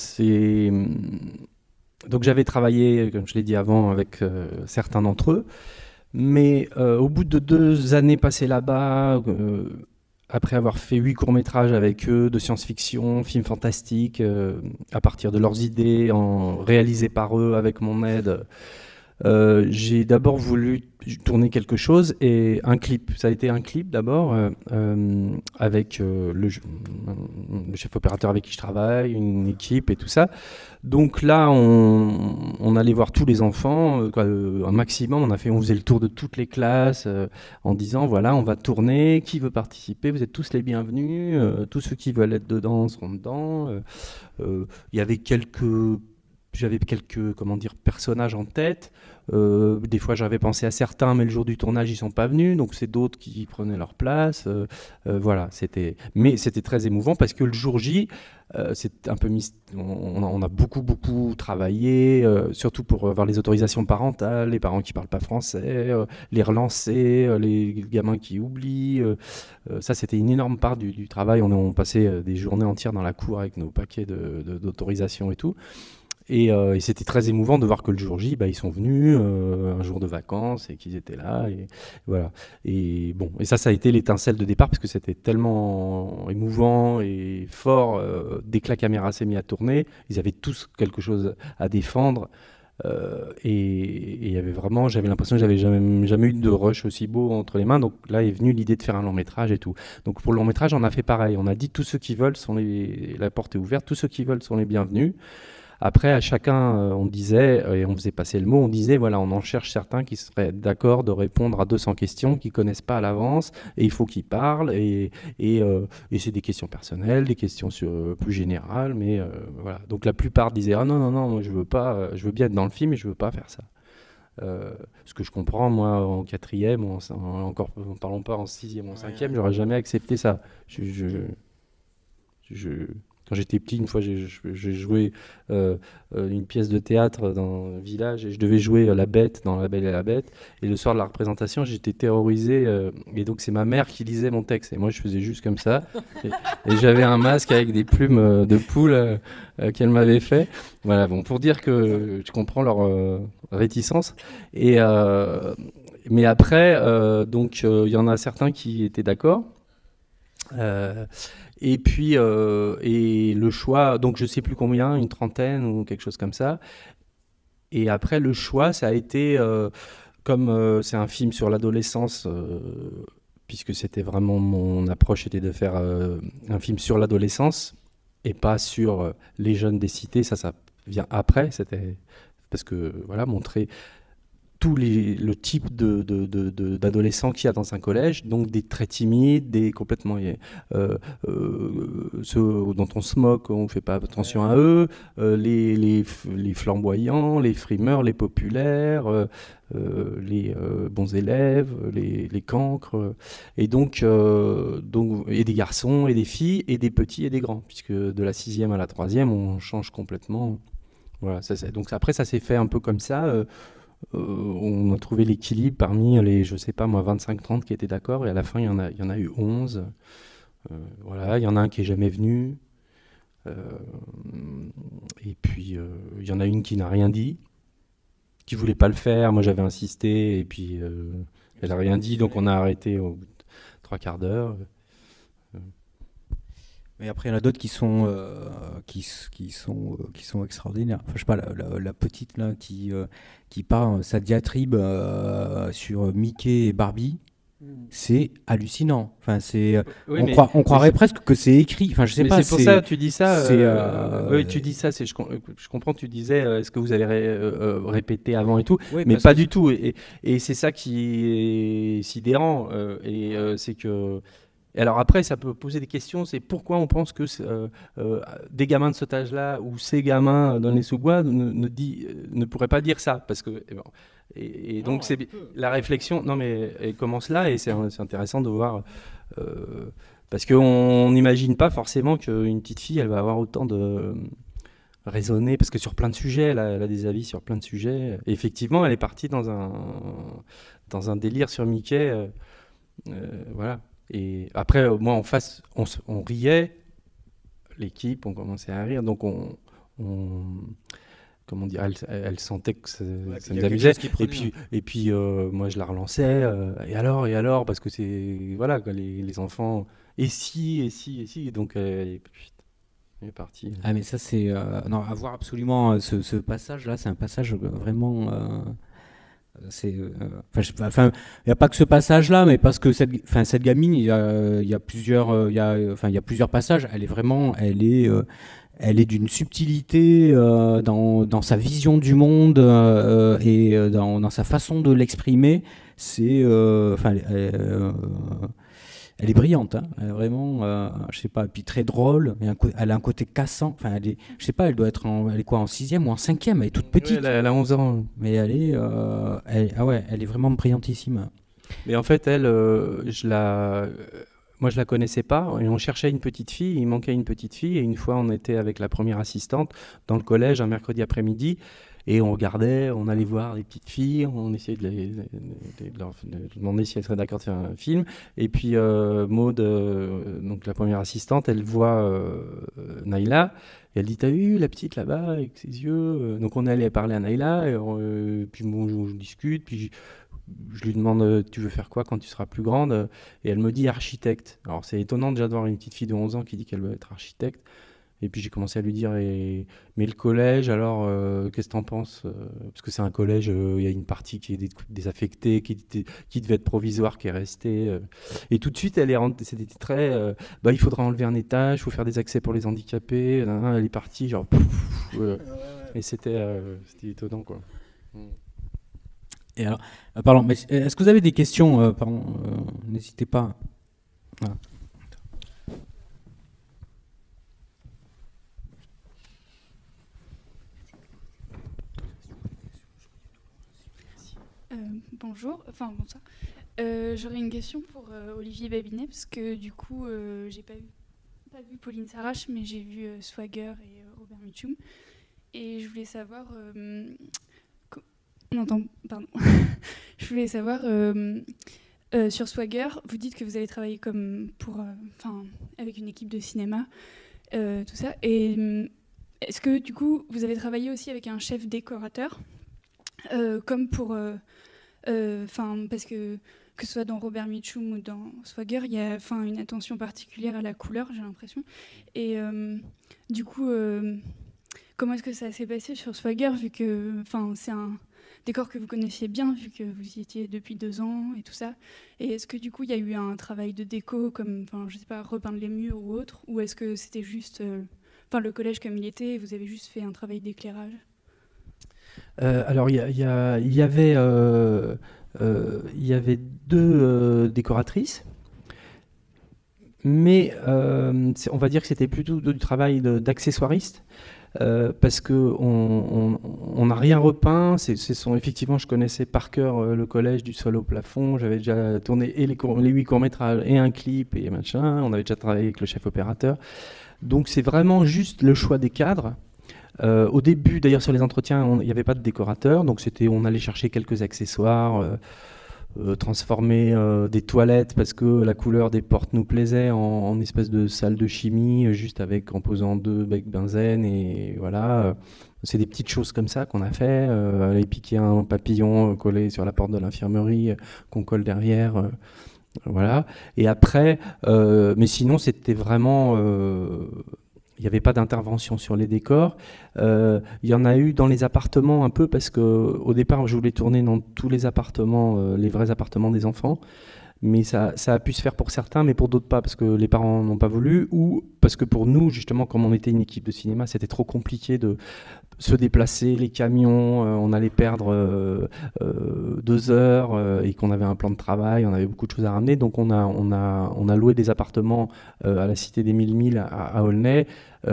donc j'avais travaillé, comme je l'ai dit avant, avec certains d'entre eux, mais au bout de 2 années passées là-bas, après avoir fait 8 courts-métrages avec eux, de science-fiction, films fantastiques, à partir de leurs idées, réalisés par eux avec mon aide, j'ai d'abord voulu tourner quelque chose et un clip. Ça a été un clip d'abord avec le chef opérateur avec qui je travaille, une équipe et tout ça. Donc là, on allait voir tous les enfants, un maximum. On faisait le tour de toutes les classes en disant voilà, on va tourner. Qui veut participer? Vous êtes tous les bienvenus. Tous ceux qui veulent être dedans seront dedans. Il y avait j'avais quelques personnages en tête. Des fois j'avais pensé à certains, mais le jour du tournage ils sont pas venus, donc c'est d'autres qui prenaient leur place. Voilà, c'était très émouvant parce que le jour J, c'est un peu on a beaucoup travaillé, surtout pour avoir les autorisations parentales, les parents qui parlent pas français, les relancer, les gamins qui oublient. Ça c'était une énorme part du travail. On passait des journées entières dans la cour avec nos paquets d'autorisations et tout. Et c'était très émouvant de voir que le jour J, ils sont venus un jour de vacances et qu'ils étaient là. Et voilà. Et bon, et ça a été l'étincelle de départ parce que c'était tellement émouvant et fort dès que la caméra s'est mise à tourner. Ils avaient tous quelque chose à défendre. Et il y avait vraiment, j'avais l'impression que j'avais jamais eu de rush aussi beau entre les mains. Donc là est venue l'idée de faire un long métrage et tout. Donc pour le long métrage, on a fait pareil. On a dit tous ceux qui veulent la porte est ouverte, tous ceux qui veulent sont les bienvenus. Après, à chacun, on disait, et on faisait passer le mot, on disait, voilà, on en cherche certains qui seraient d'accord de répondre à 200 questions qu'ils connaissent pas à l'avance, et il faut qu'ils parlent, et c'est des questions personnelles, des questions plus générales, mais voilà. Donc la plupart disaient, ah non, non, non, moi, je veux pas, je veux bien être dans le film, mais je veux pas faire ça. Ce que je comprends, moi, en quatrième, encore, ne parlons pas en sixième ou en cinquième, j'aurais jamais accepté ça. Quand j'étais petit, une fois, j'ai joué une pièce de théâtre dans un village et je devais jouer la bête dans La Belle et la Bête. Et le soir de la représentation, j'étais terrorisé. Et donc, c'est ma mère qui lisait mon texte. Et moi, je faisais juste comme ça. Et j'avais un masque avec des plumes de poule qu'elle m'avait fait. Voilà, bon, pour dire que je comprends leur réticence. Mais après, donc, il y en a certains qui étaient d'accord. Et puis, et le choix, donc je sais plus combien, une trentaine ou quelque chose comme ça. Et après, le choix, ça a été, comme c'est un film sur l'adolescence, puisque c'était vraiment mon approche, était de faire un film sur l'adolescence et pas sur les jeunes des cités. Ça vient après. C'était parce que voilà, montrer le type d'adolescents qu'il y a dans un collège, donc des très timides, des complètement ceux dont on se moque, on ne fait pas attention à eux, les flamboyants, les frimeurs, les populaires, les bons élèves, les cancres, et donc et des garçons et des filles, et des petits et des grands, puisque de la 6e à la 3e, on change complètement. Voilà, donc après, ça s'est fait un peu comme ça. On a trouvé l'équilibre parmi les, je sais pas moi, 25-30 qui étaient d'accord, et à la fin, il y en a eu 11. Voilà, il y en a un qui est jamais venu. Et puis, il y en a une qui n'a rien dit, qui voulait pas le faire. Moi, j'avais insisté, et puis elle a rien dit, donc on a arrêté au bout de 3/4 d'heure. Mais après, il y en a d'autres qui sont extraordinaires. Enfin, je sais pas, la petite là qui part sa diatribe sur Mickey et Barbie, c'est hallucinant. Enfin, Oui, on croirait presque que c'est écrit. Enfin, je sais pas. C'est pour ça tu dis ça. Oui, tu dis ça. Je comprends. Tu disais, est-ce que vous avez répété avant et tout, oui, mais pas du tout. Et c'est ça qui est sidérant. C'est que. Et alors après, ça peut poser des questions, c'est pourquoi on pense que des gamins de cet âge-là ou ces gamins dans les sous-bois ne pourraient pas dire ça, parce que et donc c'est la réflexion. Non mais elle commence là, et c'est intéressant de voir parce qu'on n'imagine pas forcément qu'une petite fille, elle va avoir autant de raisonner, parce que sur plein de sujets, elle a des avis sur plein de sujets. Et effectivement, elle est partie dans un délire sur Mickey, voilà. Et après, moi, en face, on riait, l'équipe, on commençait à rire, donc comment dire, elle sentait que ça nous amusait. Et puis, moi, je la relançais, et alors, parce que c'est, voilà, les enfants, et si, donc elle est partie. Ah, mais ça, c'est, non, à voir absolument ce passage-là, c'est un passage vraiment. Enfin, il n'y a pas que ce passage-là, mais parce que cette gamine, il y a plusieurs passages. Elle est d'une subtilité dans sa vision du monde et dans sa façon de l'exprimer. Elle est brillante, hein. Elle est vraiment, je sais pas, et puis très drôle. Elle a un côté cassant. Enfin, je sais pas, elle doit être elle est quoi, en 6e ou en 5e? Elle est toute petite. Ouais, elle a 11 ans. Mais elle est vraiment brillantissime. Mais en fait, moi, je la connaissais pas, et on cherchait une petite fille. Il manquait une petite fille, et une fois, on était avec la première assistante dans le collège un mercredi après-midi. Et on regardait, on allait voir les petites filles, on essayait de leur demander si elles seraient d'accord de faire un film. Et puis Maud, donc la première assistante, elle voit Naïla, et elle dit: t'as vu la petite là-bas avec ses yeux? Donc on est allé parler à Naïla, et puis bon, je discute, puis je lui demande: tu veux faire quoi quand tu seras plus grande? Et elle me dit: architecte. Alors c'est étonnant déjà de voir une petite fille de 11 ans qui dit qu'elle veut être architecte. Et puis j'ai commencé à lui dire, mais le collège, alors, qu'est-ce que t'en penses? Parce que c'est un collège, il y a une partie qui est désaffectée, qui devait être provisoire, qui est restée. Et tout de suite, c'était très, il faudra enlever un étage, il faut faire des accès pour les handicapés. Elle est partie, genre, et c'était étonnant, quoi. Et alors, pardon, mais est-ce que vous avez des questions? Pardon, n'hésitez pas. Voilà. Bonjour, enfin bonsoir. J'aurais une question pour Olivier Babinet, parce que du coup, j'ai pas vu Pauline Sarrache, mais j'ai vu Swagger et Robert Mitchum. Et je voulais savoir... pardon. Je voulais savoir, sur Swagger, vous dites que vous allez travailler avec une équipe de cinéma, tout ça. Et est-ce que du coup, vous avez travaillé aussi avec un chef décorateur, comme pour... parce que ce soit dans Robert Mitchum ou dans Swagger, il y a une attention particulière à la couleur, j'ai l'impression. Et du coup, comment est-ce que ça s'est passé sur Swagger, vu que c'est un décor que vous connaissiez bien, vu que vous y étiez depuis 2 ans et tout ça. Et est-ce que du coup, il y a eu un travail de déco, comme, je sais pas, repeindre les murs ou autre, ou est-ce que c'était juste, le collège comme il était, et vous avez juste fait un travail d'éclairage? Alors, il y avait 2 décoratrices, mais on va dire que c'était plutôt du travail d'accessoiriste, parce qu'on n'a rien repeint. Effectivement, je connaissais par cœur le collège du sol au plafond. J'avais déjà tourné les 8 courts-métrages et un clip et machin. On avait déjà travaillé avec le chef opérateur. Donc c'est vraiment juste le choix des cadres. Au début, d'ailleurs, sur les entretiens, il n'y avait pas de décorateur, donc on allait chercher quelques accessoires, transformer des toilettes parce que la couleur des portes nous plaisait en espèce de salle de chimie, juste en posant 2 becs benzène, et voilà. C'est des petites choses comme ça qu'on a fait. Aller piquer un papillon collé sur la porte de l'infirmerie qu'on colle derrière. Voilà. Et après, mais sinon, c'était vraiment... il n'y avait pas d'intervention sur les décors. Il y en a eu dans les appartements un peu, parce qu'au départ, je voulais tourner dans tous les appartements, les vrais appartements des enfants. Mais ça a pu se faire pour certains, mais pour d'autres pas, parce que les parents n'ont pas voulu, ou parce que pour nous, justement, comme on était une équipe de cinéma, c'était trop compliqué de se déplacer, les camions, on allait perdre 2 heures, et qu'on avait un plan de travail, on avait beaucoup de choses à ramener. Donc on a loué des appartements à la Cité des 1000 à Aulnay,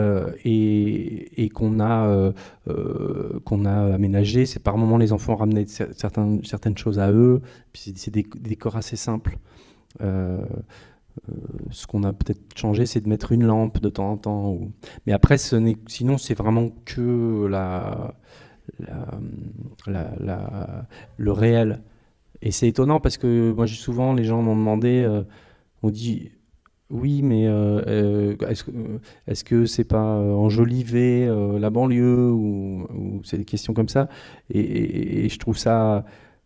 et qu'on a aménagé. C'est par moments, les enfants ramenaient certaines choses à eux, puis c'est des décors assez simples. Ce qu'on a peut-être changé, c'est de mettre une lampe de temps en temps. Mais après, sinon, c'est vraiment que le réel. Et c'est étonnant parce que moi, souvent, les gens m'ont demandé, on dit, oui, mais est-ce que c'est pas enjoliver la banlieue, ou c'est des questions comme ça. Et je trouve ça...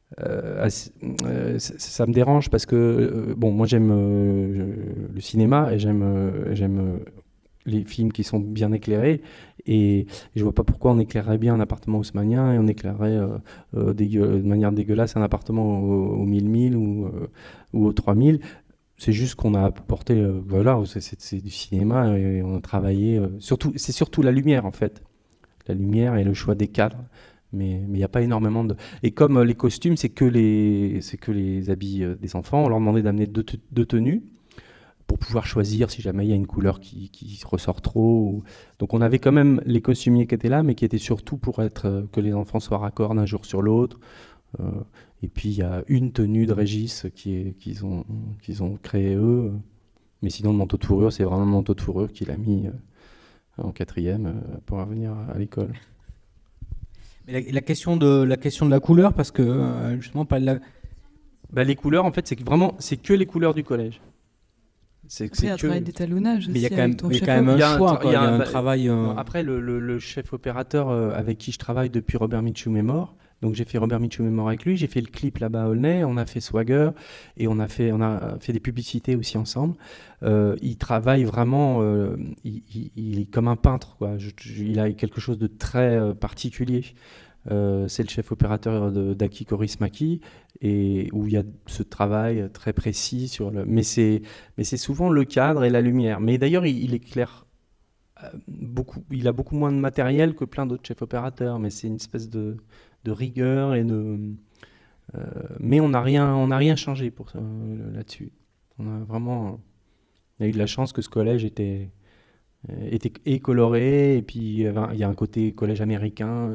ça me dérange parce que moi j'aime le cinéma, et j'aime les films qui sont bien éclairés, et je vois pas pourquoi on éclairerait bien un appartement haussmannien et on éclairerait de manière dégueulasse un appartement au 1000 ou au 3000. C'est juste qu'on a apporté, c'est du cinéma, et on a travaillé c'est surtout la lumière, en fait, la lumière et le choix des cadres. Mais il n'y a pas énormément de... Et comme les costumes, c'est que les habits des enfants, on leur demandait d'amener 2 tenues pour pouvoir choisir si jamais il y a une couleur qui ressort trop. Donc on avait quand même les costumiers qui étaient là, mais qui étaient surtout pour que les enfants soient raccord d'un jour sur l'autre. Et puis il y a une tenue de Régis qu'ils ont créé eux. Mais sinon, le manteau de fourrure, c'est vraiment le manteau de fourrure qu'il a mis en 4e pour revenir à l'école. Mais la question de la couleur, parce que justement, pas les couleurs, en fait, c'est que les couleurs du collège. Après, il y a un travail d'étalonnage. Mais il y a quand même un choix, il y a un travail. Après, le chef opérateur avec qui je travaille depuis Robert Mitchum est mort, Donc j'ai fait Robert Mitchum est mort avec lui, j'ai fait le clip là-bas à Aulnay, on a fait Swagger et on a fait des publicités aussi ensemble. Il travaille vraiment, il est comme un peintre, quoi. Il a quelque chose de très particulier. C'est le chef opérateur d'Aki Kaurismäki et où il y a ce travail très précis sur le. Mais c'est souvent le cadre et la lumière. Mais d'ailleurs, il éclaire beaucoup. Il a beaucoup moins de matériel que plein d'autres chefs opérateurs, mais c'est une espèce de rigueur et de. Mais on n'a rien changé pour ça, là-dessus. On a vraiment. On a eu de la chance que ce collège était et coloré et puis il y a un côté collège américain.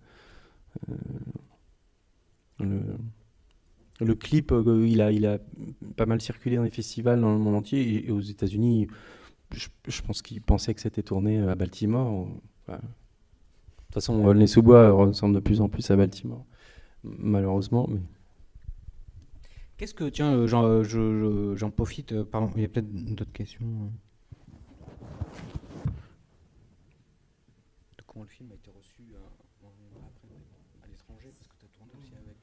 Le clip, il a pas mal circulé dans les festivals dans le monde entier et aux États-Unis. Je pense qu'ils pensaient que c'était tourné à Baltimore. Enfin, de toute façon, Aulnay-sous-Bois ressemble de plus en plus à Baltimore, malheureusement. Mais... Qu'est-ce que, tiens, j'en profite, pardon, il y a peut-être d'autres questions. De comment le film a été reçu à l'étranger, parce que tu as tourné aussi avec.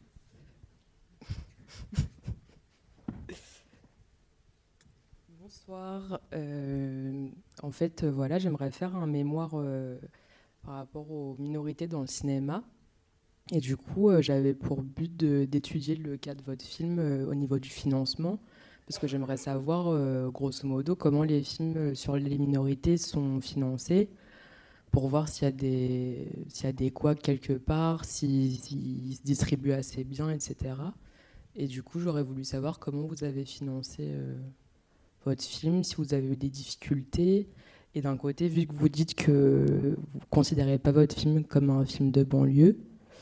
Bonsoir. En fait, voilà, j'aimerais faire un mémoire par rapport aux minorités dans le cinéma. Et du coup, j'avais pour but d'étudier le cas de votre film au niveau du financement, parce que j'aimerais savoir, grosso modo, comment les films sur les minorités sont financés, pour voir s'il y a des couacs quelque part, s'ils se distribuent assez bien, etc. Et du coup, j'aurais voulu savoir comment vous avez financé votre film, si vous avez eu des difficultés. Et d'un côté, vu que vous dites que vous ne considérez pas votre film comme un film de banlieue,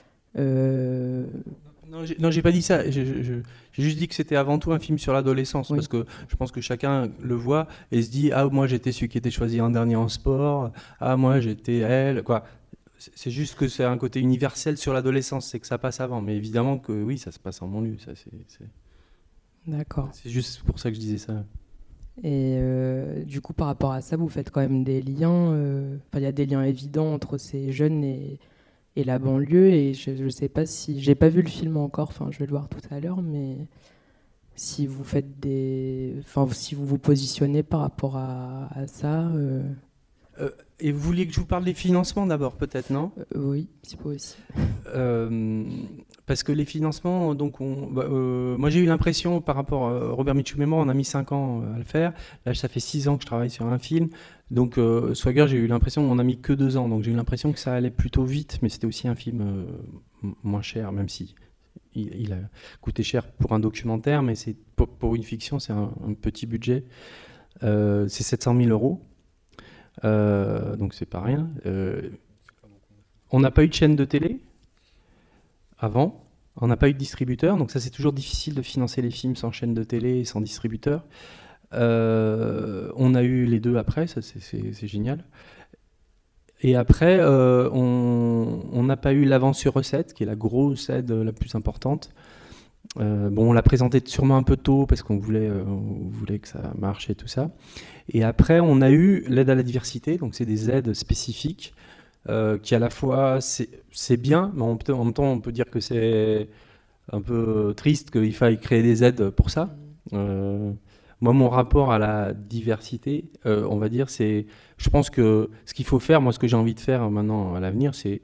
Non, j'ai pas dit ça. J'ai juste dit que c'était avant tout un film sur l'adolescence, oui. Parce que je pense que chacun le voit et se dit ah moi j'étais celui qui était choisi en dernier en sport, ah moi j'étais elle, quoi. C'est juste que c'est un côté universel sur l'adolescence, c'est que ça passe avant. Mais évidemment que oui, ça se passe en banlieue, ça D'accord. c'est juste pour ça que je disais ça. Et du coup, par rapport à ça, vous faites quand même des liens. Il y a des liens évidents entre ces jeunes et la banlieue. Et je ne sais pas si j'ai pas vu le film encore. Enfin, je vais le voir tout à l'heure, mais si vous faites si vous vous positionnez par rapport à ça. Et vous vouliez que je vous parle des financements d'abord, peut-être, non ? Oui, c'est possible. Parce que les financements, donc moi j'ai eu l'impression par rapport à Robert Mitchum et moi, on a mis 5 ans à le faire. Là, ça fait 6 ans que je travaille sur un film. Donc Swagger, j'ai eu l'impression qu'on a mis que 2 ans. Donc j'ai eu l'impression que ça allait plutôt vite, mais c'était aussi un film moins cher, même si il a coûté cher pour un documentaire, mais c'est pour une fiction, c'est un petit budget. C'est 700 000 euros. Donc c'est pas rien. On n'a pas eu de chaîne de télé avant, on n'a pas eu de distributeur, donc ça c'est toujours difficile de financer les films sans chaîne de télé et sans distributeur. On a eu les deux après, ça c'est génial. Et après, on n'a pas eu l'avance sur recette, qui est la grosse aide la plus importante. On l'a présenté sûrement un peu tôt parce qu'on voulait que ça marche et tout ça. Et après, on a eu l'aide à la diversité, donc c'est des aides spécifiques qui à la fois c'est bien, mais en même temps on peut dire que c'est un peu triste qu'il faille créer des aides pour ça. Moi, mon rapport à la diversité, on va dire, je pense que ce qu'il faut faire, moi ce que j'ai envie de faire maintenant à l'avenir, c'est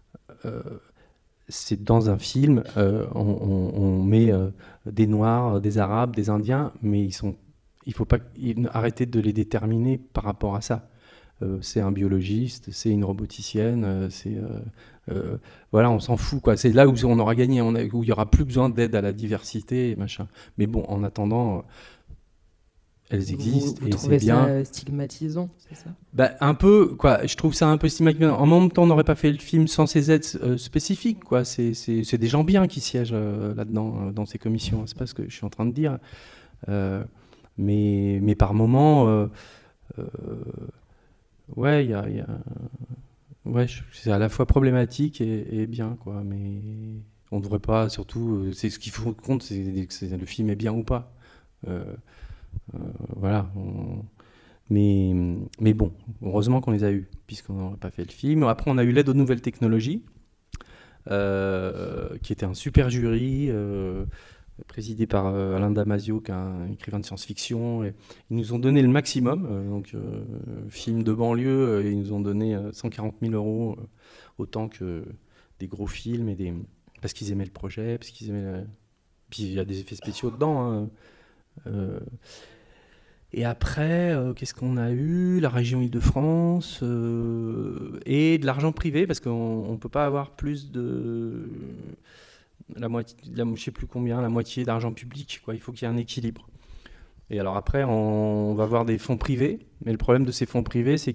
dans un film, on met des Noirs, des Arabes, des Indiens, mais il faut pas arrêter de les déterminer par rapport à ça. C'est un biologiste, c'est une roboticienne, voilà, on s'en fout, quoi. C'est là où on aura gagné, où il n'y aura plus besoin d'aide à la diversité et machin. Mais bon, en attendant, elles existent vous et trouvez c'est bien. Ça stigmatisant, c'est ça ? Un peu, quoi. Je trouve ça un peu stigmatisant. En même temps, on n'aurait pas fait le film sans ces aides spécifiques, quoi. C'est des gens bien qui siègent là-dedans, dans ces commissions. C'est pas ce que je suis en train de dire. Mais par moment, ouais, ouais, c'est à la fois problématique et bien, quoi. Mais on ne devrait pas, surtout, c'est ce qu'il faut compte, c'est le film est bien ou pas. Voilà. Mais bon, heureusement qu'on les a eus, puisqu'on n'aurait pas fait le film. Après, on a eu l'aide aux nouvelles technologies. qui était un super jury, présidé par Alain Damasio, qui est un écrivain de science-fiction. Et ils nous ont donné le maximum, film de banlieue, ils nous ont donné 140 000 €, autant que des gros films, parce qu'ils aimaient le projet, parce qu'ils aimaient puis il y a des effets spéciaux dedans, hein. Et après, qu'est-ce qu'on a eu? La région Île-de-France, et de l'argent privé, parce qu'on ne peut pas avoir plus de la moitié, je sais plus combien, la moitié d'argent public, quoi. Il faut qu'il y ait un équilibre. Et alors après, on va avoir des fonds privés, mais le problème de ces fonds privés, c'est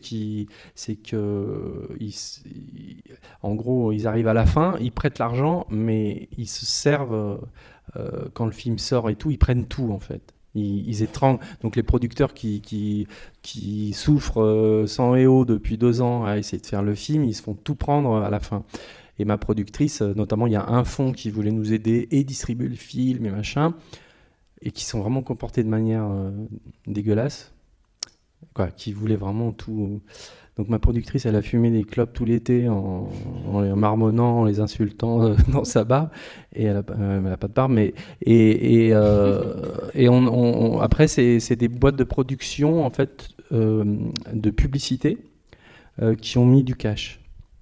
en gros, ils arrivent à la fin, ils prêtent l'argent, mais ils se servent, quand le film sort et tout, ils prennent tout, en fait. Ils étranglent. Donc les producteurs qui souffrent sang et eau depuis 2 ans à essayer de faire le film, ils se font tout prendre à la fin. Et ma productrice, notamment, il y a un fonds qui voulait nous aider et distribuer le film et machin, et qui sont vraiment comportés de manière dégueulasse, quoi, qui voulaient vraiment tout. Donc ma productrice, elle a fumé des clopes tout l'été en les marmonnant, en les insultant dans sa barbe, et elle a pas de barbe, mais après c'est des boîtes de production en fait, de publicité, qui ont mis du cash.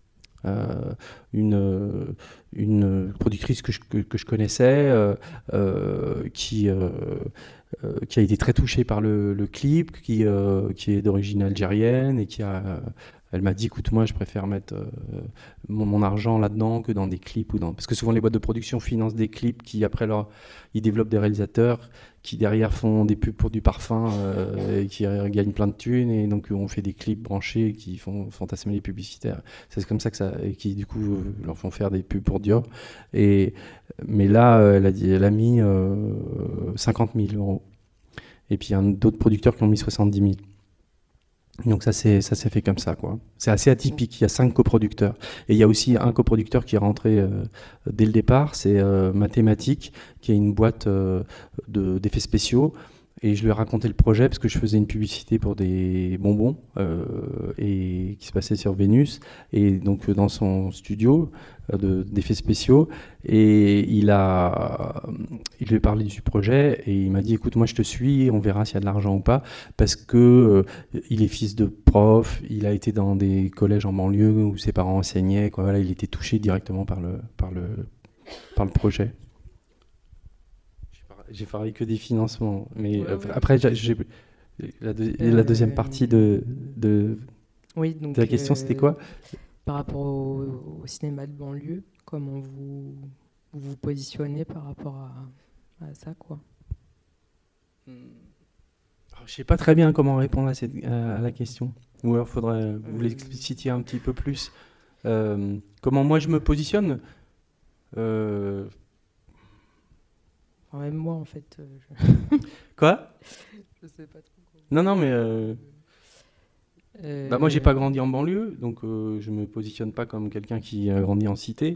Une productrice que je connaissais, qui a été très touchée par le clip, qui est d'origine algérienne, et elle m'a dit, écoute, moi je préfère mettre mon argent là-dedans que dans des clips, parce que souvent les boîtes de production financent des clips qui après ils développent des réalisateurs qui derrière font des pubs pour du parfum, et qui gagnent plein de thunes, et donc on fait des clips branchés qui font fantasmer les publicitaires. C'est comme ça et qui du coup leur font faire des pubs pour Dior. Mais là, elle a mis 50 000 €. Et puis il y a d'autres producteurs qui ont mis 70 000. Donc ça s'est fait comme ça, quoi. C'est assez atypique. Il y a 5 coproducteurs. Et il y a aussi un coproducteur qui est rentré dès le départ, c'est Mathématiques, qui est une boîte d'effets spéciaux. Et je lui ai raconté le projet parce que je faisais une publicité pour des bonbons, et qui se passait sur Vénus, et donc dans son studio d'effets spéciaux. Et il lui a parlé du projet, et il m'a dit, écoute, moi je te suis, on verra s'il y a de l'argent ou pas, parce que il est fils de prof, il a été dans des collèges en banlieue où ses parents enseignaient, quoi. Voilà, il était touché directement par le projet. J'ai parlé que des financements, mais après, j'ai la deuxième partie de Oui, donc, la question, c'était quoi? Par rapport au cinéma de banlieue, comment vous positionnez par rapport à ça, quoi? Alors, je sais pas très bien comment répondre à la question. Ou alors, faudrait vous l'expliciter un petit peu plus. Comment moi je me positionne? Même moi, en fait. Quoi? Je sais pas trop. Non, mais moi, j'ai pas grandi en banlieue, donc je me positionne pas comme quelqu'un qui a grandi en cité.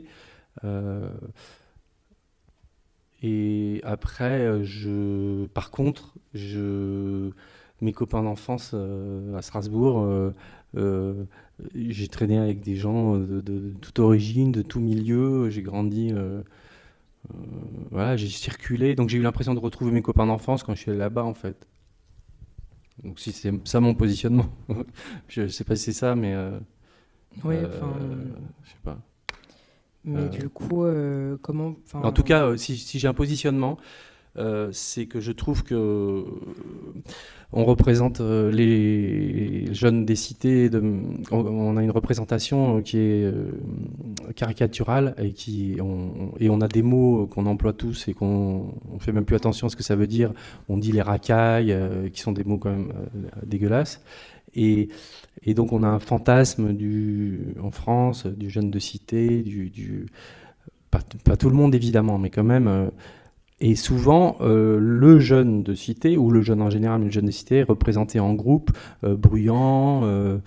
Et après, par contre, mes copains d'enfance à Strasbourg, j'ai traîné avec des gens de toute origine, de tout milieu. J'ai grandi. Voilà, j'ai circulé, donc j'ai eu l'impression de retrouver mes copains d'enfance quand je suis allé là-bas, en fait. Donc si c'est ça mon positionnement, je sais pas si c'est ça, mais oui, je sais pas. Mais du coup, comment? En tout cas, si j'ai un positionnement, c'est que je trouve que on représente les jeunes des cités. On a une représentation qui est caricaturale, et on a des mots qu'on emploie tous et qu'on fait même plus attention à ce que ça veut dire. On dit les racailles, qui sont des mots quand même dégueulasses. Et donc on a un fantasme en France du jeune de cité, pas tout le monde évidemment, mais quand même. Et souvent, le jeune de cité, ou le jeune en général, mais le jeune de cité, est représenté en groupe, bruyant,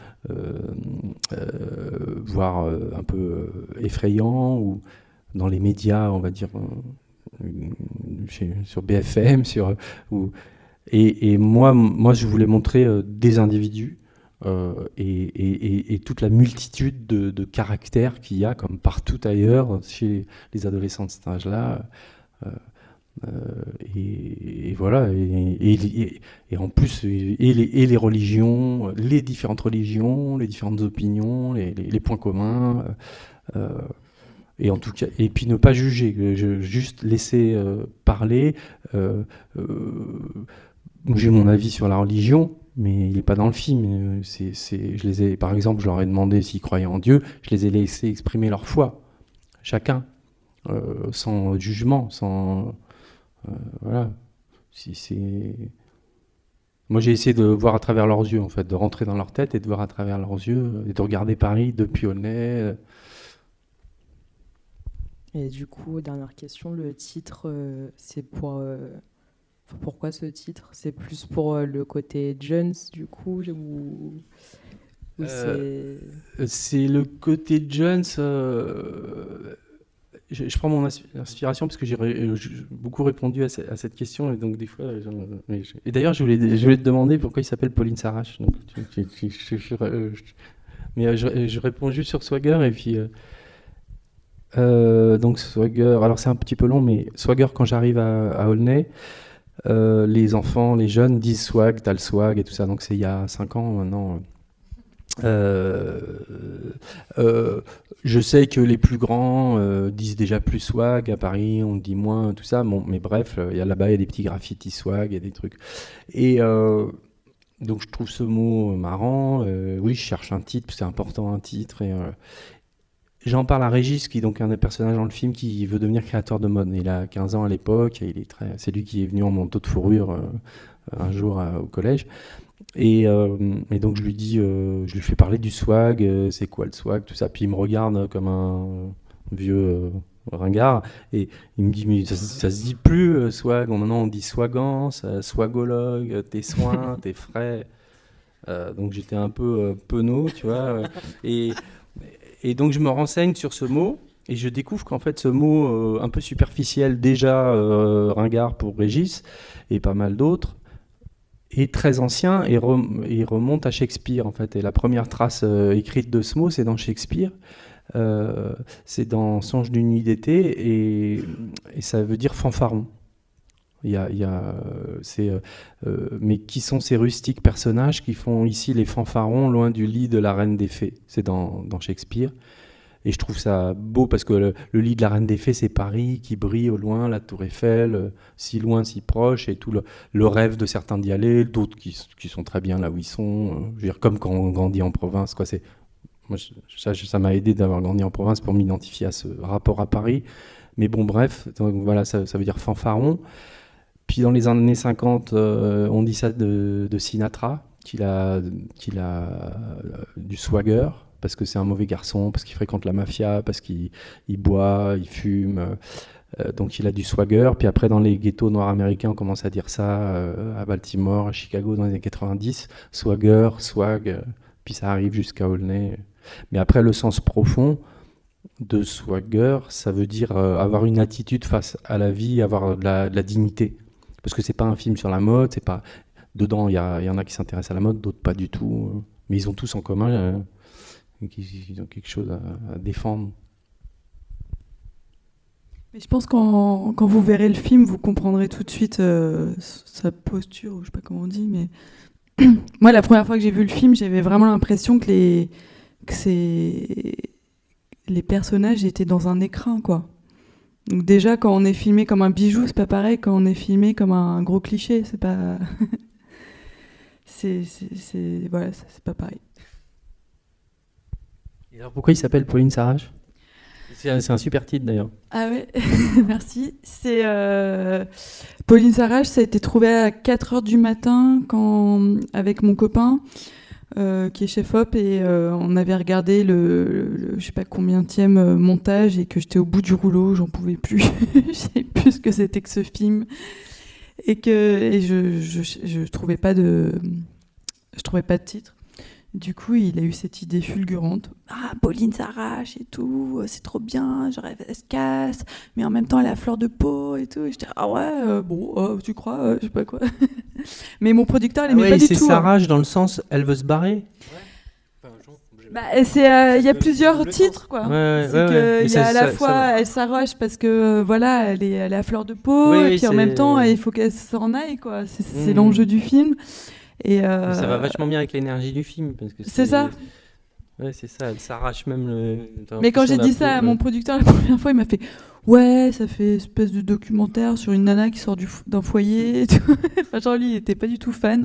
voire un peu effrayant, ou dans les médias, on va dire, sur BFM, et moi, je voulais montrer des individus et toute la multitude de caractères qu'il y a, comme partout ailleurs, chez les adolescents de cet âge-là. Et voilà, et en plus, les religions, les différentes religions, les différentes opinions, les points communs. Et en tout cas, et puis ne pas juger, juste laisser parler. J'ai mon avis sur la religion, mais il n'est pas dans le film. Par exemple, je leur ai demandé s'ils croyaient en Dieu, je les ai laissés exprimer leur foi, chacun, sans jugement, sans voilà. Moi, j'ai essayé de voir à travers leurs yeux, en fait, de rentrer dans leur tête et de voir à travers leurs yeux et de regarder Paris depuis Aulnay. Et du coup, dernière question, le titre, c'est pour... pourquoi ce titre? C'est plus pour le côté Jones, du coup, ou c'est le côté Jones... Je prends mon inspiration parce que j'ai beaucoup répondu à cette question, et donc des fois... Et d'ailleurs, je voulais te demander pourquoi il s'appelle Pauline Sarrache. Donc, mais je réponds juste sur Swagger, et puis... donc Swagger, alors c'est un petit peu long, mais Swagger, quand j'arrive à Aulnay, les enfants, les jeunes disent swag, t'as le swag et tout ça, donc c'est il y a 5 ans maintenant. Je sais que les plus grands disent déjà plus swag, à Paris on dit moins, tout ça, bon, mais bref, là-bas il y a des petits graffitis swag, il y a des trucs. Et donc je trouve ce mot marrant, oui, je cherche un titre, c'est important, un titre, et j'en parle à Régis, qui est donc un des personnages dans le film, qui veut devenir créateur de mode. Il a 15 ans à l'époque, et c'est lui qui est venu en manteau de fourrure un jour au collège. Et donc je lui dis, je lui fais parler du swag, c'est quoi le swag, tout ça. Puis il me regarde comme un vieux ringard, et il me dit, mais ça se dit plus swag, maintenant on dit swagance, swagologue, tes soins, tes frais. Donc j'étais un peu penaud, tu vois. Et donc je me renseigne sur ce mot, et je découvre qu'en fait ce mot un peu superficiel, déjà ringard pour Régis et pas mal d'autres, est très ancien et remonte à Shakespeare, en fait. Et la première trace écrite de ce mot, c'est dans Shakespeare, c'est dans Songe d'une nuit d'été, et ça veut dire fanfaron. Mais qui sont ces rustiques personnages qui font ici les fanfarons loin du lit de la Reine des Fées? C'est dans Shakespeare. Et je trouve ça beau parce que le lit de la Reine des Fées, c'est Paris qui brille au loin, la Tour Eiffel, si loin, si proche, et tout le rêve de certains d'y aller, d'autres qui sont très bien là où ils sont. Je veux dire, comme quand on grandit en province, quoi. Moi, ça m'a aidé d'avoir grandi en province pour m'identifier à ce rapport à Paris. Mais bon, bref, donc voilà, ça veut dire fanfaron. Puis dans les années 50, on dit ça de Sinatra, qu'il a du swagger, parce que c'est un mauvais garçon, parce qu'il fréquente la mafia, parce qu'il boit, il fume, donc il a du swagger. Puis après, dans les ghettos noirs américains, on commence à dire ça, à Baltimore, à Chicago, dans les années 90, swagger, swag, puis ça arrive jusqu'à Aulnay. Mais après, le sens profond de swagger, ça veut dire avoir une attitude face à la vie, avoir de la dignité. Parce que c'est pas un film sur la mode, c'est pas... Dedans, il y en a qui s'intéressent à la mode, d'autres pas du tout. Mais ils ont tous en commun qu'ils ont quelque chose à défendre. Mais je pense quand vous verrez le film, vous comprendrez tout de suite sa posture, ou je sais pas comment on dit, mais moi, la première fois que j'ai vu le film, j'avais vraiment l'impression que les personnages étaient dans un écrin, quoi. Donc déjà, quand on est filmé comme un bijou, c'est pas pareil. Quand on est filmé comme un gros cliché, c'est pas... Voilà, c'est pas pareil. Et alors pourquoi il s'appelle Pauline Sarrache? C'est un super titre d'ailleurs. Ah ouais, merci. C'est Pauline Sarrache, ça a été trouvé à 4h du matin avec mon copain qui est chef-op, et on avait regardé le je sais pas combienième montage, et que j'étais au bout du rouleau, j'en pouvais plus. Je savais plus ce que c'était que ce film, et je trouvais pas de titre. Du coup, il a eu cette idée fulgurante. Ah, Pauline s'arrache et tout, c'est trop bien, je rêve, elle se casse, mais en même temps, elle est à fleur de peau et tout. Et j'étais, ah ouais, bon, tu crois, je sais pas quoi. Mais mon producteur, il aimait pas du c'est tout. s'arrache dans le sens, elle veut se barrer. Bah, il y a plusieurs titres, quoi. Il y a à la fois, elle s'arrache parce que voilà, elle est à fleur de peau, et puis en même temps, il faut qu'elle s'en aille, quoi. C'est l'enjeu du film. Et ça va vachement bien avec l'énergie du film, parce que c'est ça. Ouais, c'est ça, elle s'arrache même Mais quand j'ai dit ça à mon producteur la première fois, il m'a fait ouais, ça fait espèce de documentaire sur une nana qui sort d'un foyer et tout. Enfin, genre lui, il était pas du tout fan.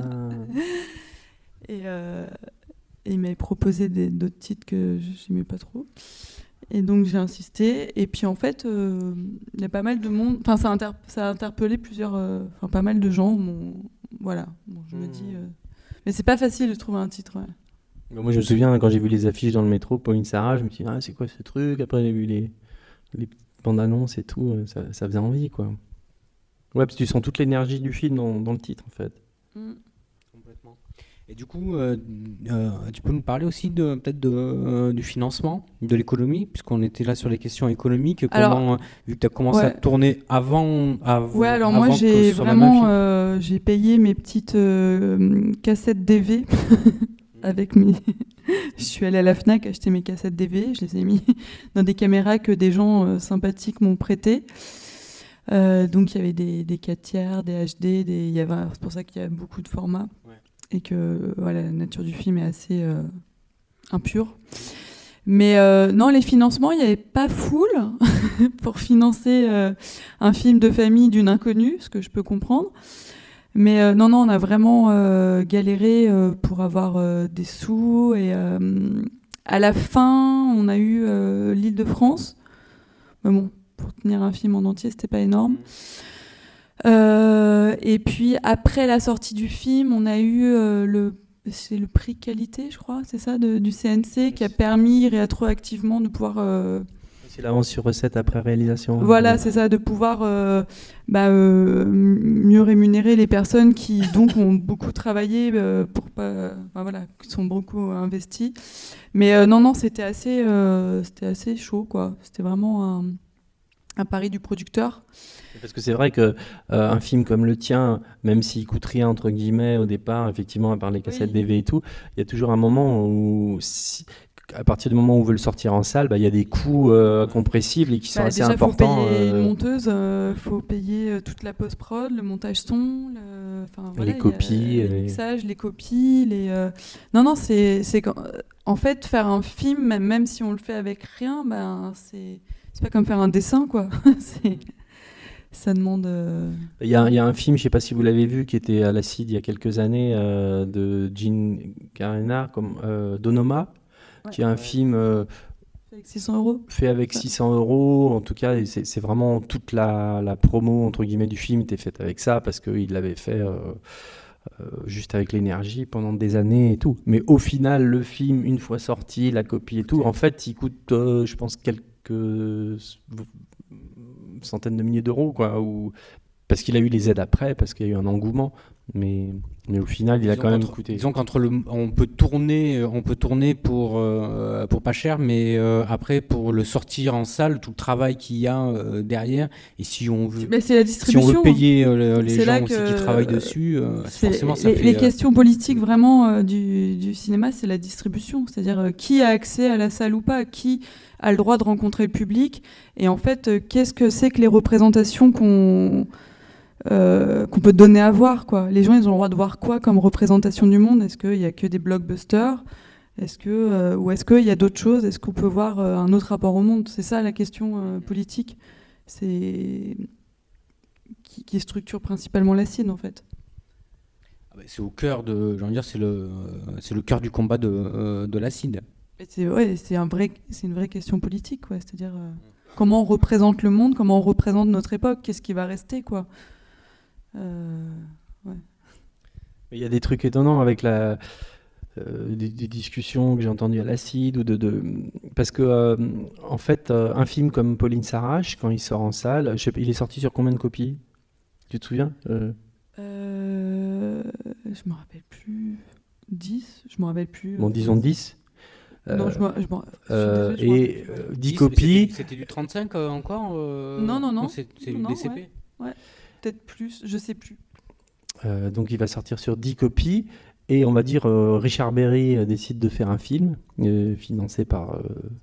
Et il m'avait proposé d'autres titres que j'aimais pas trop. Et donc j'ai insisté. Et puis en fait, il y a pas mal de monde. Enfin, ça a interpellé pas mal de gens. Voilà. Bon, je me dis. Mais c'est pas facile de trouver un titre. Ouais. Moi, je me souviens quand j'ai vu les affiches dans le métro, Pauline Sarah, je me suis dit, c'est quoi ce truc? Après, j'ai vu les bandes annonces et tout, ça faisait envie, quoi. Ouais, parce que tu sens toute l'énergie du film dans le titre, en fait. Complètement. Et du coup, tu peux nous parler aussi peut-être du financement, de l'économie, puisqu'on était là sur les questions économiques. Comment, vu que tu as commencé à tourner avant ouais, alors moi, j'ai vraiment j'ai payé mes petites cassettes DV avec je suis allée à la Fnac acheter mes cassettes DV, je les ai mis dans des caméras que des gens sympathiques m'ont prêtées. Donc il y avait des 4:3, des HD, c'est pour ça qu'il y a beaucoup de formats. Ouais. Et que voilà, la nature du film est assez impure. Mais non, les financements, il n'y avait pas full pour financer un film de famille d'une inconnue, ce que je peux comprendre. Mais non, on a vraiment galéré pour avoir des sous. Et à la fin, on a eu l'Île-de-France. Mais bon, pour tenir un film en entier, c'était pas énorme. Et puis après la sortie du film, on a eu c'est le prix qualité, je crois, c'est ça, du CNC, qui a permis rétroactivement de pouvoir... c'est l'avance sur recette après réalisation. Voilà, c'est ça, de pouvoir mieux rémunérer les personnes qui donc ont beaucoup travaillé qui sont beaucoup investies. Mais non, c'était assez chaud, quoi. C'était vraiment un pari du producteur. Parce que c'est vrai qu'un film comme le tien, même s'il coûte rien entre guillemets au départ, effectivement, à part les cassettes DV et tout, il y a toujours un moment où, à partir du moment où on veut le sortir en salle, il y a des coûts compressibles et qui sont assez importants. Il faut payer une monteuse, faut payer toute la post-prod, le montage son, les copies, le mixage, les copies. Non, c'est en fait faire un film, même si on le fait avec rien, c'est pas comme faire un dessin, quoi. Ça demande... Il y a un film, je ne sais pas si vous l'avez vu, qui était à la CID il y a quelques années, de Jean Garena, Donoma, qui est un film fait avec 600 €. Fait avec 600 €, en tout cas, c'est vraiment toute la promo, entre guillemets, du film était faite avec ça, parce qu'il l'avait fait juste avec l'énergie pendant des années et tout. Mais au final, le film, une fois sorti, la copie et tout, en fait, il coûte, je pense, quelques centaines de milliers d'euros, quoi, parce qu'il a eu les aides après, parce qu'il y a eu un engouement, mais au final, il a quand même coûté. Disons on peut tourner pour pas cher, mais après pour le sortir en salle, tout le travail qu'il y a derrière, et si on veut, c'est la distribution. Si on veut payer les gens aussi qui travaillent dessus, forcément ça fait. Les questions politiques vraiment du cinéma, c'est la distribution, c'est-à-dire qui a accès à la salle ou pas, qui a le droit de rencontrer le public, et en fait, qu'est-ce que c'est que les représentations qu'on peut donner à voir, quoi. Les gens, ils ont le droit de voir quoi comme représentation du monde? Est-ce qu'il n'y a que des blockbusters? Ou est-ce qu'il y a d'autres choses? Est-ce qu'on peut voir un autre rapport au monde? C'est ça la question politique. Qui structure principalement la CID, en fait. C'est au cœur c'est le cœur du combat de la CID. C'est une vraie question politique, quoi. C'est-à-dire comment on représente le monde, comment on représente notre époque, qu'est-ce qui va rester, quoi. Il y a des trucs étonnants avec des discussions que j'ai entendues à la CID, parce que en fait, un film comme Pauline s'arrache, quand il sort en salle, il est sorti sur combien de copies? Tu te souviens? Je me rappelle plus. 10, je me rappelle plus. Bon, disons 10. Non, je suis désolée, je me Et 10 copies. C'était du 35 encore Non. C'est Non, DCP. Ouais, peut-être plus, je sais plus. Donc il va sortir sur 10 copies. Et on va dire, Richard Berry décide de faire un film financé par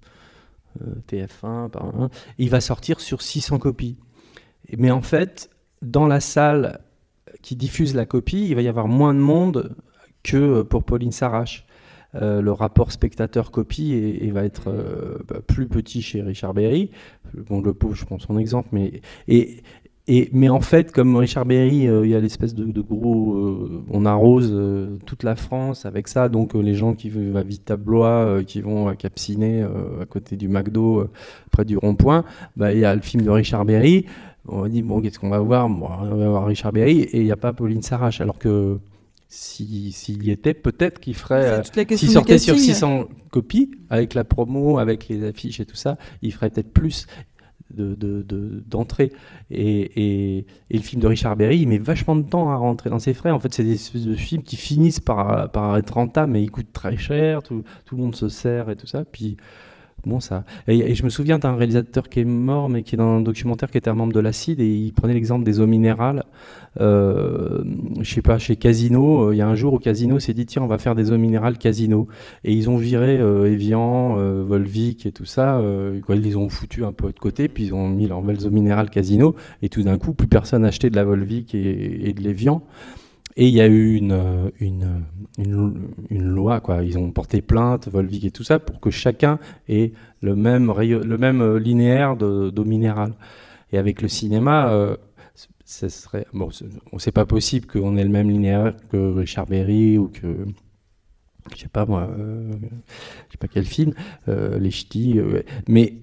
TF1. Il va sortir sur 600 copies. Mais en fait, dans la salle qui diffuse la copie, il va y avoir moins de monde que pour Pauline Sarrache. Le rapport spectateur-copie va être plus petit chez Richard Berry. Bon, le pauvre, je prends son exemple, mais en fait, comme Richard Berry, il y a l'espèce de gros... on arrose toute la France avec ça, donc les gens qui vont à Vita-Blois, qui vont à Cap-Ciné, à côté du McDo, près du rond-point, il y a le film de Richard Berry. On va dire, bon, qu'est-ce qu'on va voir? Bon, on va voir Richard Berry, et il n'y a pas Pauline Sarrache, alors que s'il y était, peut-être qu'il ferait... s'il sortait sur 600 copies, avec la promo, avec les affiches et tout ça, il ferait peut-être plus d'entrée. Et le film de Richard Berry, il met vachement de temps à rentrer dans ses frais. En fait, c'est des espèces de films qui finissent par être rentables, mais ils coûtent très cher, tout le monde se sert et tout ça. Puis, bon, ça... Et je me souviens d'un réalisateur qui est mort, mais qui est dans un documentaire, qui était un membre de l'Acide, et il prenait l'exemple des eaux minérales. Je sais pas, chez Casino, il y a un jour où Casino s'est dit, tiens, on va faire des eaux minérales Casino. Et ils ont viré Evian, Volvic et tout ça, ils les ont foutus un peu de côté, puis ils ont mis leurs belles eaux minérales Casino, et tout d'un coup, plus personne achetait de la Volvic et de l'Evian. Et il y a eu une loi, quoi. Ils ont porté plainte, Volvic et tout ça, pour que chacun ait le même linéaire d'eau minérale. Et avec le cinéma, ça serait... Bon, c'est pas possible qu'on ait le même linéaire que Richard Berry ou que... Je sais pas moi, je sais pas quel film, les ch'tis, mais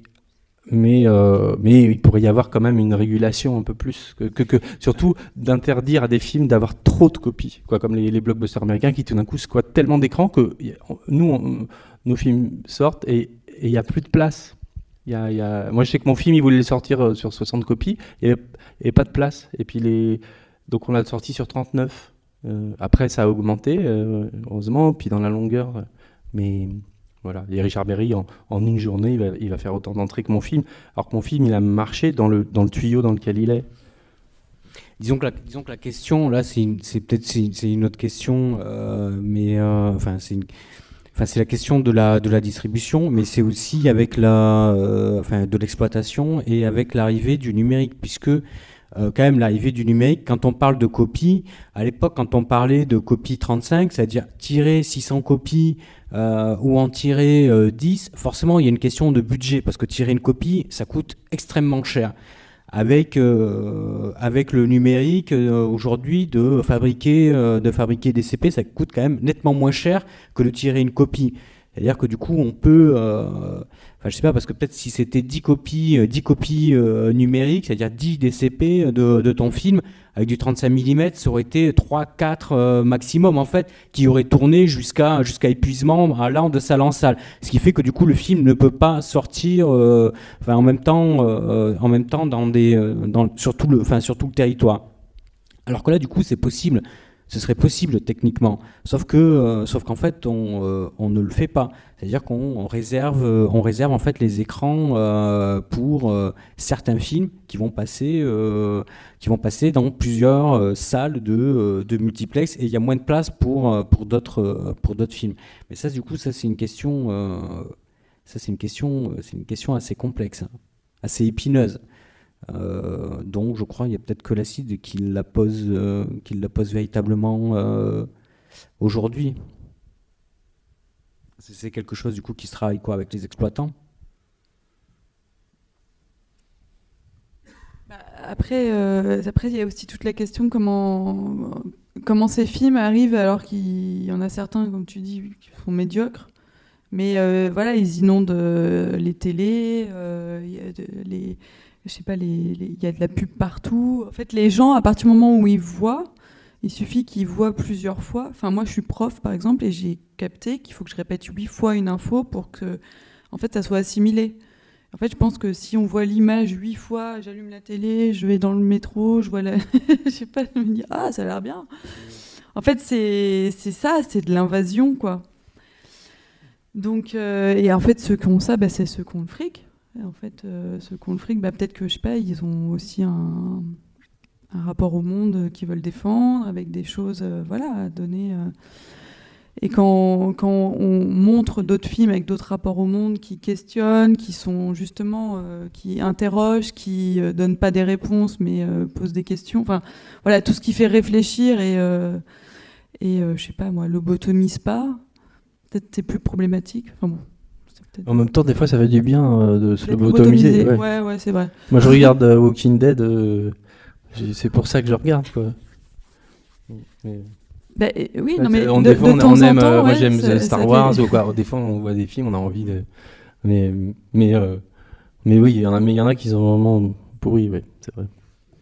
il pourrait y avoir quand même une régulation un peu plus, surtout d'interdire à des films d'avoir trop de copies, quoi, comme les blockbusters américains qui tout d'un coup squattent tellement d'écrans que nos films sortent et il n'y a plus de place. Moi je sais que mon film il voulait le sortir sur 60 copies, il n'y avait pas de place, et puis donc on l'a sorti sur 39. Après ça a augmenté, heureusement, puis dans la longueur, mais... Voilà, et Richard Berry, en une journée, il va faire autant d'entrées que mon film, alors que mon film, il a marché dans le tuyau dans lequel il est. Disons que la question, là, c'est une autre question, c'est la question de la distribution, mais c'est aussi avec de l'exploitation et avec l'arrivée du numérique, puisque quand même l'arrivée du numérique, quand on parle de copies, à l'époque, quand on parlait de copies 35, c'est-à-dire tirer 600 copies ou en tirer 10, forcément il y a une question de budget, parce que tirer une copie, ça coûte extrêmement cher. Avec le numérique, aujourd'hui, de fabriquer des CP, ça coûte quand même nettement moins cher que de tirer une copie. C'est-à-dire que du coup, on peut... je sais pas, parce que peut-être si c'était 10 copies numériques, c'est-à-dire 10 DCP de ton film, avec du 35 mm, ça aurait été 3-4 maximum, en fait, qui auraient tourné jusqu'à épuisement, allant de salle en salle. Ce qui fait que du coup, le film ne peut pas sortir en même temps sur tout le territoire. Alors que là, du coup, c'est possible. Ce serait possible techniquement, sauf qu'en fait on ne le fait pas. C'est-à-dire qu'on réserve en fait les écrans pour certains films qui vont passer dans plusieurs salles de multiplex, et il y a moins de place pour d'autres films. Mais ça, du coup, c'est une question assez complexe, assez épineuse. Donc je crois qu'il y a peut-être que l'Acide qui la pose véritablement aujourd'hui. C'est quelque chose du coup qui se travaille avec les exploitants. Après il y a aussi toute la question comment ces films arrivent, alors qu'il y en a certains, comme tu dis, qui sont médiocres. Mais ils inondent les télés, je sais pas, il y a de la pub partout. En fait, les gens, à partir du moment où ils voient, il suffit qu'ils voient plusieurs fois. Enfin, moi, je suis prof, par exemple, et j'ai capté qu'il faut que je répète 8 fois une info pour que, en fait, ça soit assimilé. En fait, je pense que si on voit l'image 8 fois, j'allume la télé, je vais dans le métro, je vois je sais pas, je me dis, ah, ça a l'air bien. En fait, c'est ça, c'est de l'invasion, quoi. Donc, et en fait, ceux qui ont ça, c'est ceux qui ont le fric. Et en fait, ceux qui ont le fric, peut-être que, je sais pas, ils ont aussi un rapport au monde qu'ils veulent défendre, avec des choses à donner. Et quand on montre d'autres films avec d'autres rapports au monde qui questionnent, qui sont justement, qui interrogent, qui donnent pas des réponses, mais posent des questions, enfin, voilà, tout ce qui fait réfléchir et je sais pas moi, lobotomise pas, peut-être c'est plus problématique. Enfin bon. En même temps, des fois, ça fait du bien de se lobotomiser. Ouais, c'est vrai. Moi, je regarde Walking Dead, c'est pour ça que je regarde, quoi. Mais... oui, non, mais on de temps en temps, moi, j'aime Star Wars, fait... ou quoi. Des fois, on voit des films, on a envie de... Mais oui, il y en a qui sont vraiment pourris, ouais, c'est vrai.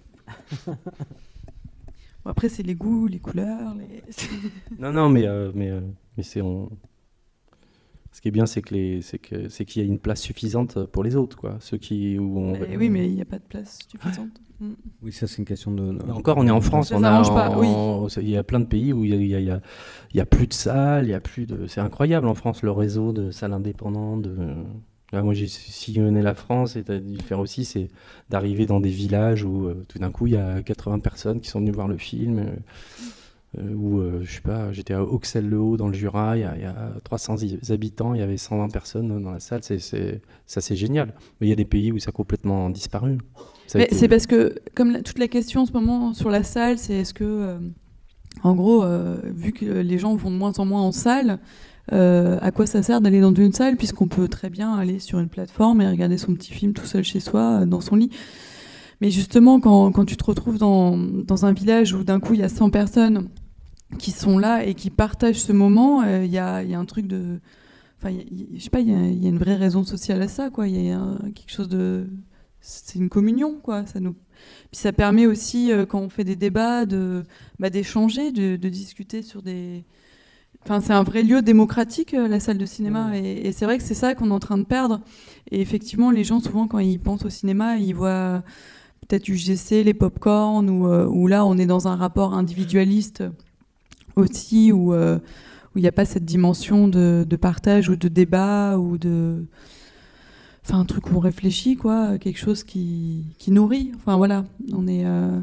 Bon, après, c'est les goûts, les couleurs... Non, mais c'est... Ce qui est bien, c'est qu'il y a une place suffisante pour les autres, quoi. Ceux qui... Oui, mais il n'y a pas de place suffisante. Oui, ça c'est une question de... Encore, on est en France, il y a plein de pays où il y a plus de salles, il y a plus de... C'est incroyable en France, le réseau de salles indépendantes. Là, moi, j'ai sillonné la France, et t'as dû le faire aussi, c'est d'arriver dans des villages où tout d'un coup, il y a 80 personnes qui sont venues voir le film. Je sais pas, j'étais à Auxelles-le-Haut dans le Jura, il y a 300 habitants, il y avait 120 personnes dans la salle, ça c'est génial. Mais il y a des pays où ça a complètement disparu. C'est parce que, comme toute la question en ce moment sur la salle, c'est est-ce que, en gros, vu que les gens vont de moins en moins en salle, à quoi ça sert d'aller dans une salle, puisqu'on peut très bien aller sur une plateforme et regarder son petit film tout seul chez soi, dans son lit. Mais justement, quand tu te retrouves dans un village où d'un coup il y a 100 personnes qui sont là et qui partagent ce moment, il y a un truc de... Enfin, je sais pas, il y a une vraie raison sociale à ça, quoi. Il y a quelque chose de... C'est une communion, quoi. Puis ça permet aussi, quand on fait des débats, d'échanger, de discuter sur des... Enfin, c'est un vrai lieu démocratique, la salle de cinéma. Et c'est vrai que c'est ça qu'on est en train de perdre. Et effectivement, les gens, souvent, quand ils pensent au cinéma, ils voient... peut-être UGC, les pop-corn, où là, on est dans un rapport individualiste aussi, où il n'y a pas cette dimension de partage ou de débat, ou de... Enfin, un truc où on réfléchit, quoi, quelque chose qui nourrit. Enfin, voilà, on est...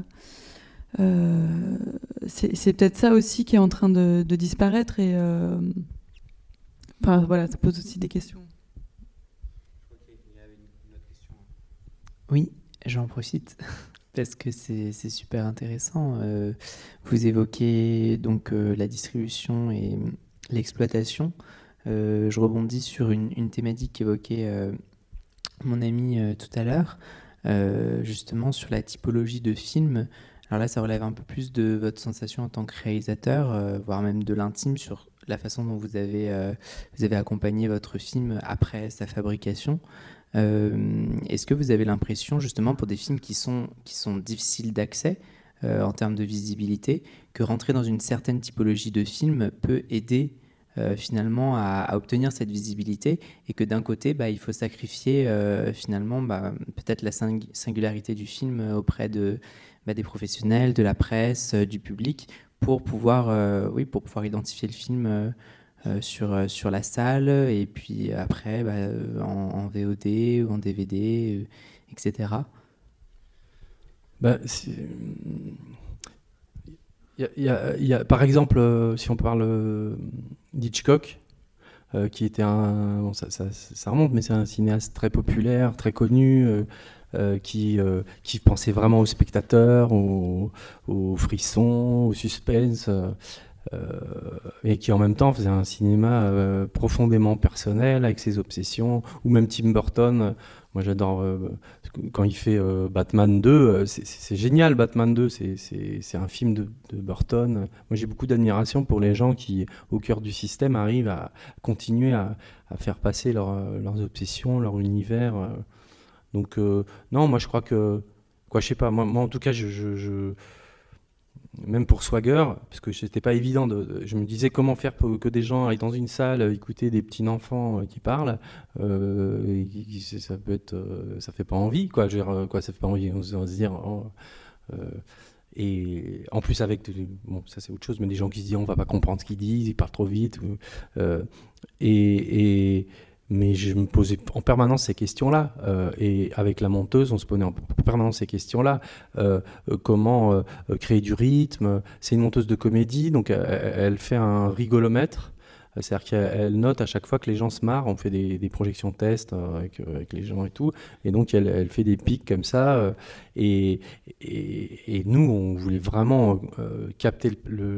c'est peut-être ça aussi qui est en train de disparaître, et... Enfin, voilà, ça pose aussi des questions. Oui. J'en profite parce que c'est super intéressant. Vous évoquez donc la distribution et l'exploitation. Je rebondis sur une thématique qu'évoquait mon ami tout à l'heure, justement sur la typologie de films. Alors là, ça relève un peu plus de votre sensation en tant que réalisateur, voire même de l'intime, sur la façon dont vous avez accompagné votre film après sa fabrication. Est-ce que vous avez l'impression, justement, pour des films qui sont difficiles d'accès en termes de visibilité, que rentrer dans une certaine typologie de film peut aider finalement à obtenir cette visibilité, et que d'un côté, il faut sacrifier finalement peut-être la singularité du film auprès des professionnels, de la presse, du public, pour pouvoir identifier le film sur la salle, et puis après en VOD ou en DVD, etc. Par exemple, si on parle d'Hitchcock, qui était ça remonte, mais c'est un cinéaste très populaire, très connu, qui pensait vraiment au spectateur, au frisson, au suspense, et qui en même temps faisait un cinéma profondément personnel, avec ses obsessions. Ou même Tim Burton, moi j'adore quand il fait Batman 2, c'est génial. Batman 2, c'est un film de Burton. Moi j'ai beaucoup d'admiration pour les gens qui, au cœur du système, arrivent à continuer à faire passer leurs obsessions, leur univers. Donc non, moi je crois que, je sais pas, moi en tout cas, même pour Swagger, parce que c'était pas évident, je me disais comment faire pour que des gens aillent dans une salle écouter des petits enfants qui parlent, ça peut être, ça fait pas envie, quoi. Ça fait pas envie, on va se dire. Et en plus avec, bon ça c'est autre chose, mais des gens qui se disent on va pas comprendre ce qu'ils disent, ils parlent trop vite. Mais je me posais en permanence ces questions-là. Et avec la monteuse, on se posait en permanence ces questions-là. Comment créer du rythme? C'est une monteuse de comédie, donc elle fait un rigolomètre. C'est-à-dire qu'elle note à chaque fois que les gens se marrent, on fait des projections test avec les gens et tout, et donc elle fait des pics comme ça, et nous on voulait vraiment capter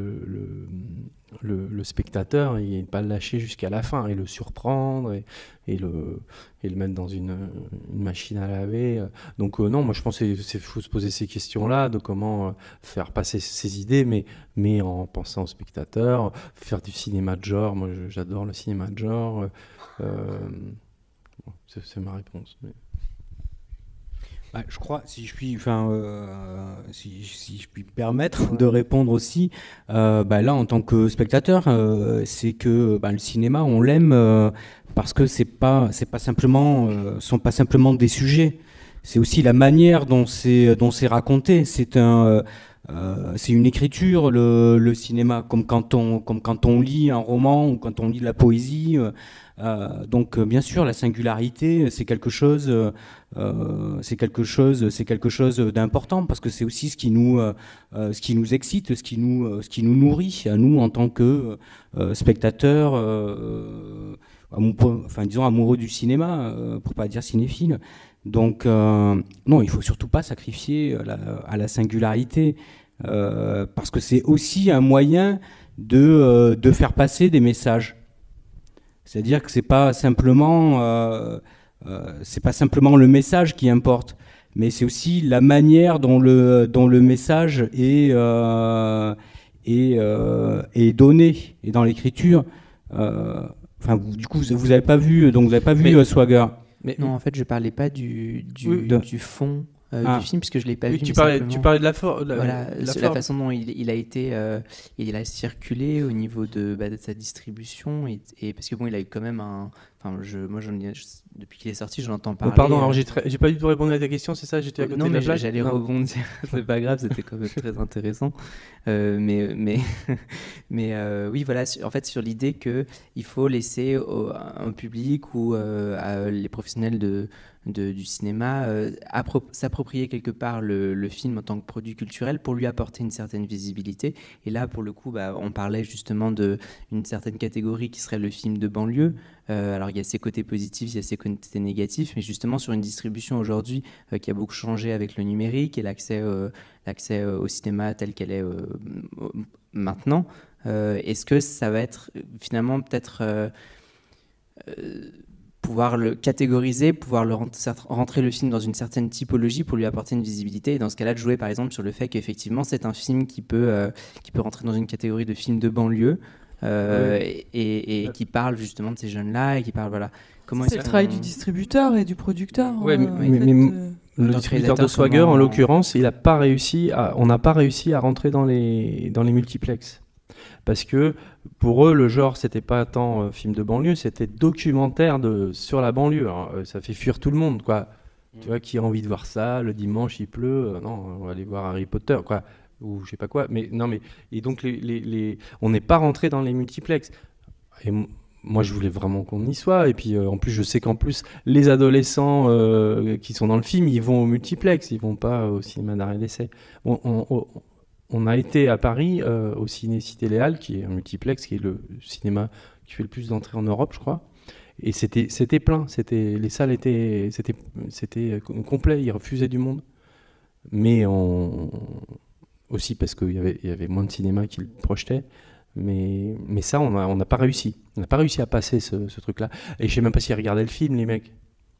le spectateur et pas le lâcher jusqu'à la fin, et le surprendre, et le mettre dans une machine à laver. Donc non, moi je pense qu'il faut se poser ces questions-là, de comment faire passer ses idées, mais en pensant au spectateur, faire du cinéma de genre. Moi j'adore le cinéma de genre. Bon, c'est ma réponse. Mais... Je crois, si je puis me permettre de répondre aussi, là en tant que spectateur, c'est que le cinéma on l'aime parce que c'est pas simplement, sont pas simplement des sujets, c'est aussi la manière dont c'est raconté. C'est une écriture, le cinéma, comme quand on lit un roman ou quand on lit de la poésie. Donc bien sûr, la singularité, c'est quelque chose d'important, parce que c'est aussi ce qui nous excite, ce qui nous nourrit à nous en tant que spectateurs, disons amoureux du cinéma, pour pas dire cinéphile. Donc non, il faut surtout pas sacrifier à la singularité, parce que c'est aussi un moyen de faire passer des messages. C'est-à-dire que c'est pas simplement le message qui importe, mais c'est aussi la manière dont le message est donné, et dans l'écriture. Du coup, vous n'avez pas vu, Swagger. Non, en fait, je parlais pas du fond du film, puisque je l'ai pas vu. Tu parlais de la forme. La façon dont il a été, il a circulé au niveau de sa distribution, et parce que bon, il a eu quand même depuis qu'il est sorti, j'en entends parler. Pardon, alors j'ai pas du tout répondu à ta question, c'est ça? J'étais à côté non, de la mais blague. J'allais rebondir. C'est pas grave, c'était quand même très intéressant. Mais oui, voilà. En fait, sur l'idée que il faut laisser un public ou les professionnels du cinéma s'approprier quelque part le film en tant que produit culturel pour lui apporter une certaine visibilité. Et là, pour le coup, on parlait justement d'une certaine catégorie qui serait le film de banlieue. Alors il y a ses côtés positifs, il y a ses côtés négatifs, mais justement sur une distribution aujourd'hui qui a beaucoup changé avec le numérique et l'accès au cinéma tel qu'elle est maintenant, est-ce que ça va être finalement peut-être pouvoir le catégoriser, pouvoir rentrer le film dans une certaine typologie pour lui apporter une visibilité, et dans ce cas-là de jouer par exemple sur le fait qu'effectivement c'est un film qui peut rentrer dans une catégorie de film de banlieue, et qui parle justement de ces jeunes-là, et qui parle, voilà. C'est le travail du distributeur et du producteur. Le distributeur de Swagger, en l'occurrence, on n'a pas réussi à rentrer dans les multiplexes. Parce que pour eux, le genre, c'était pas tant film de banlieue, c'était documentaire sur la banlieue. Alors, ça fait fuir tout le monde, quoi. Tu vois, qui a envie de voir ça, le dimanche il pleut, non, on va aller voir Harry Potter, quoi. Ou je sais pas quoi, et donc on n'est pas rentré dans les multiplexes. Et moi je voulais vraiment qu'on y soit, et puis en plus je sais qu'en plus les adolescents qui sont dans le film, ils vont au multiplex, ils vont pas au cinéma d'arrêt d'essai. On a été à Paris au Ciné Cité Léal, qui est un multiplex, qui est le cinéma qui fait le plus d'entrées en Europe, je crois. Et c'était plein, les salles étaient complètes, ils refusaient du monde. Mais aussi parce qu'il y avait moins de cinéma qui le projetait, mais ça on n'a pas réussi. On n'a pas réussi à passer ce truc-là. Et je sais même pas s'ils regardaient le film, les mecs.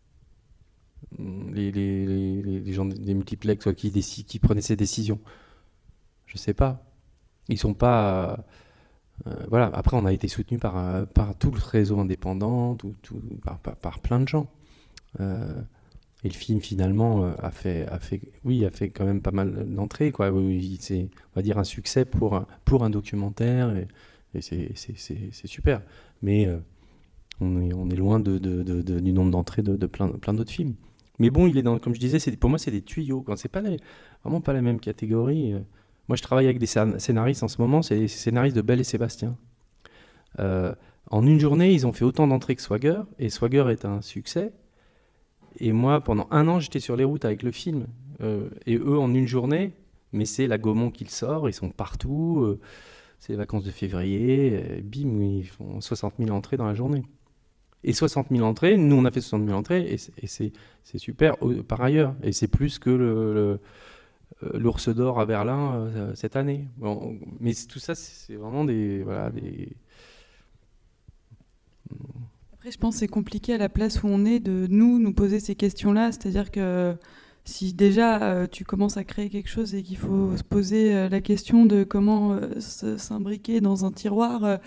Les gens des multiplex qui prenaient ces décisions. Je sais pas. Ils sont pas. Voilà. Après, on a été soutenu par tout le réseau indépendant, par plein de gens. Et le film finalement a fait quand même pas mal d'entrées, quoi. C'est, on va dire, un succès pour un documentaire, et c'est super. Mais on est loin du nombre d'entrées de plein d'autres films. Mais bon, il est comme je disais, pour moi c'est des tuyaux. Quand c'est vraiment pas la même catégorie. Moi, je travaille avec des scénaristes en ce moment, c'est les scénaristes de Belle et Sébastien. En une journée, ils ont fait autant d'entrées que Swagger, et Swagger est un succès. Et moi, pendant 1 an, j'étais sur les routes avec le film. Et eux, en une journée, mais c'est la Gaumont qui le sort, ils sont partout, c'est les vacances de février, bim, ils font 60 000 entrées dans la journée. Et 60 000 entrées, nous on a fait 60 000 entrées, et c'est super par ailleurs. Et c'est plus que l'Ours d'Or à Berlin cette année. Bon, mais tout ça, c'est vraiment des... Voilà, des... Après, je pense que c'est compliqué à la place où on est de nous poser ces questions-là. C'est-à-dire que si déjà tu commences à créer quelque chose et qu'il faut se poser la question de comment s'imbriquer dans un tiroir,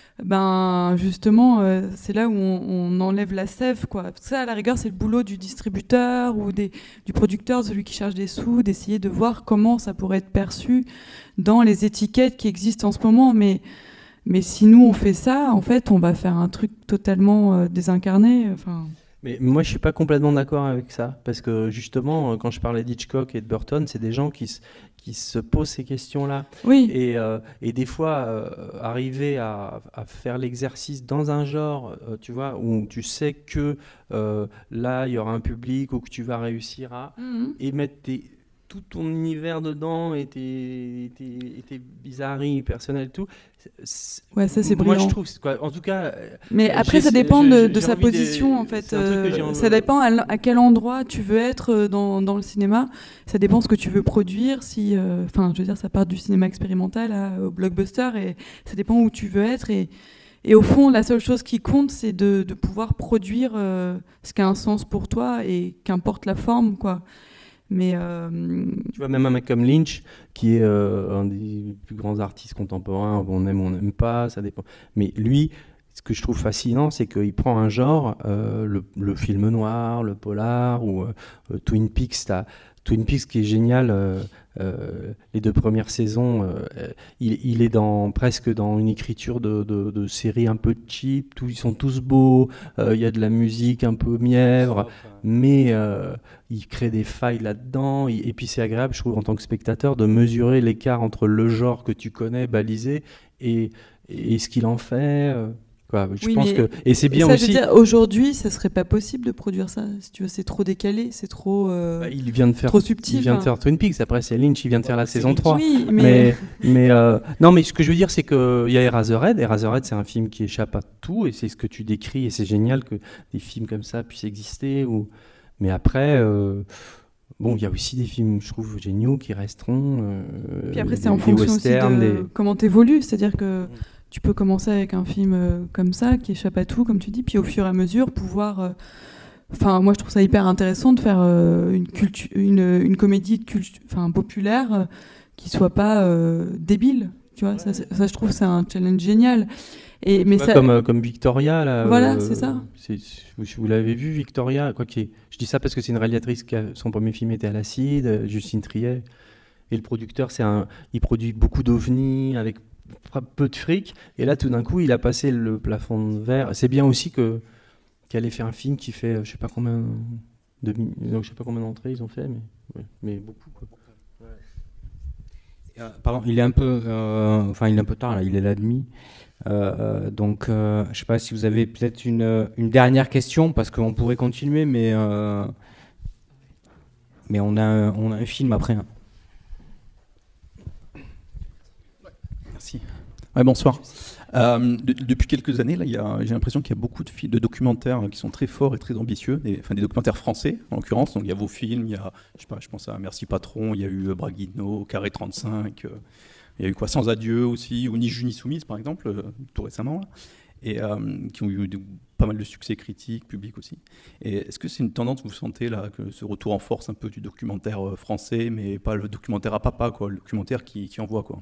ben justement, c'est là où on enlève la sève, quoi. Ça, à la rigueur, c'est le boulot du distributeur ou du producteur, celui qui cherche des sous, d'essayer de voir comment ça pourrait être perçu dans les étiquettes qui existent en ce moment. Mais si nous on fait ça, en fait, on va faire un truc totalement désincarné. Mais moi, je suis pas complètement d'accord avec ça, parce que justement, quand je parlais d'Hitchcock et de Burton, c'est des gens qui se posent ces questions-là. Oui. Et des fois, arriver à faire l'exercice dans un genre, tu vois, où tu sais que là, il y aura un public, ou que tu vas réussir à et mettre tout ton univers dedans et tes bizarreries personnelles et tout. Ouais, ça c'est brillant. Moi je trouve, quoi, en tout cas. Mais après ça dépend de sa position en fait. Ça dépend à quel endroit tu veux être dans le cinéma. Ça dépend ce que tu veux produire. Enfin, je veux dire, ça part du cinéma expérimental au blockbuster et ça dépend où tu veux être. Et au fond, la seule chose qui compte, c'est de pouvoir produire ce qui a un sens pour toi et qu'importe la forme, quoi. Mais tu vois, même un mec comme Lynch, qui est un des plus grands artistes contemporains, on aime ou on n'aime pas, ça dépend. Mais lui, ce que je trouve fascinant, c'est qu'il prend un genre, le film noir, le polar, ou Twin Peaks. Twin Peaks qui est génial, les 2 premières saisons, il est presque dans une écriture de série un peu cheap, ils sont tous beaux, il y a de la musique un peu mièvre, mais il crée des failles là-dedans, et puis c'est agréable, je trouve, en tant que spectateur, de mesurer l'écart entre le genre que tu connais, balisé, et ce qu'il en fait. Quoi, je pense que... Et c'est bien ça, aussi... Je veux dire, aujourd'hui, ça serait pas possible de produire ça. Si tu veux, c'est trop décalé, c'est trop, il vient de faire, trop subtil. Il vient de faire Twin Peaks, après c'est Lynch, il vient de faire la saison 3. Oui, non, mais ce que je veux dire, c'est qu'il y a Eraserhead. Eraserhead, c'est un film qui échappe à tout, et c'est ce que tu décris, et c'est génial que des films comme ça puissent exister. Mais après... Bon, il y a aussi des films, je trouve, géniaux qui resteront. Puis après, c'est en fonction westerns, aussi de comment t'évolues. C'est-à-dire que tu peux commencer avec un film comme ça, qui échappe à tout, comme tu dis, puis au fur et à mesure, pouvoir... Enfin, moi, je trouve ça hyper intéressant de faire une comédie populaire qui soit pas débile. Tu vois, ça, je trouve, c'est un challenge génial. Mais ça... comme Victoria, là. Voilà, c'est ça. Vous l'avez vu, Victoria, je dis ça parce que c'est une réalisatrice son premier film était à l'Acide, Justine Triet, et le producteur, il produit beaucoup d'ovnis avec peu de fric, et là tout d'un coup il a passé le plafond de verre. C'est bien aussi qu'elle ait fait un film qui fait je sais pas combien d'entrées ils ont fait, mais beaucoup, quoi. Pardon, il est un peu tard là, il est la demi. Donc, je sais pas si vous avez peut-être une dernière question, parce qu'on pourrait continuer, mais on a un film après. Hein. Merci. Ouais, bonsoir. Depuis quelques années, là, j'ai l'impression qu'il y a beaucoup de documentaires qui sont très forts et très ambitieux, des documentaires français en l'occurrence. Donc il y a vos films, il y a, je pense à Merci Patron, il y a eu Braguino, Carré 35. Il y a eu quoi, Sans Adieu aussi, ou Ni Jus ni Soumise par exemple, tout récemment, là, et qui ont eu pas mal de succès critiques, publics aussi. Et est-ce que c'est une tendance que vous sentez là, que ce retour en force un peu du documentaire français, mais pas le documentaire à papa, quoi, le documentaire qui envoie, quoi.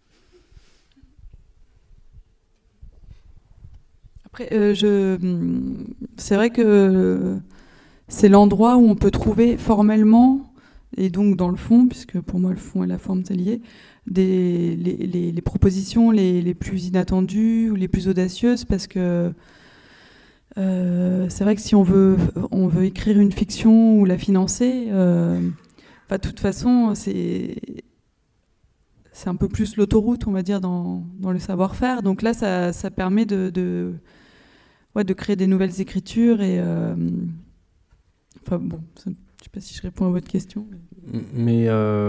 Après, c'est vrai que c'est l'endroit où on peut trouver formellement, et donc dans le fond, puisque pour moi le fond et la forme c'est lié, les propositions les plus inattendues ou les plus audacieuses, parce que c'est vrai que si on veut écrire une fiction ou la financer, de toute façon c'est un peu plus l'autoroute, on va dire, dans le savoir-faire. Donc là, ça permet de créer des nouvelles écritures. Et, enfin bon, je ne sais pas si je réponds à votre question. Mais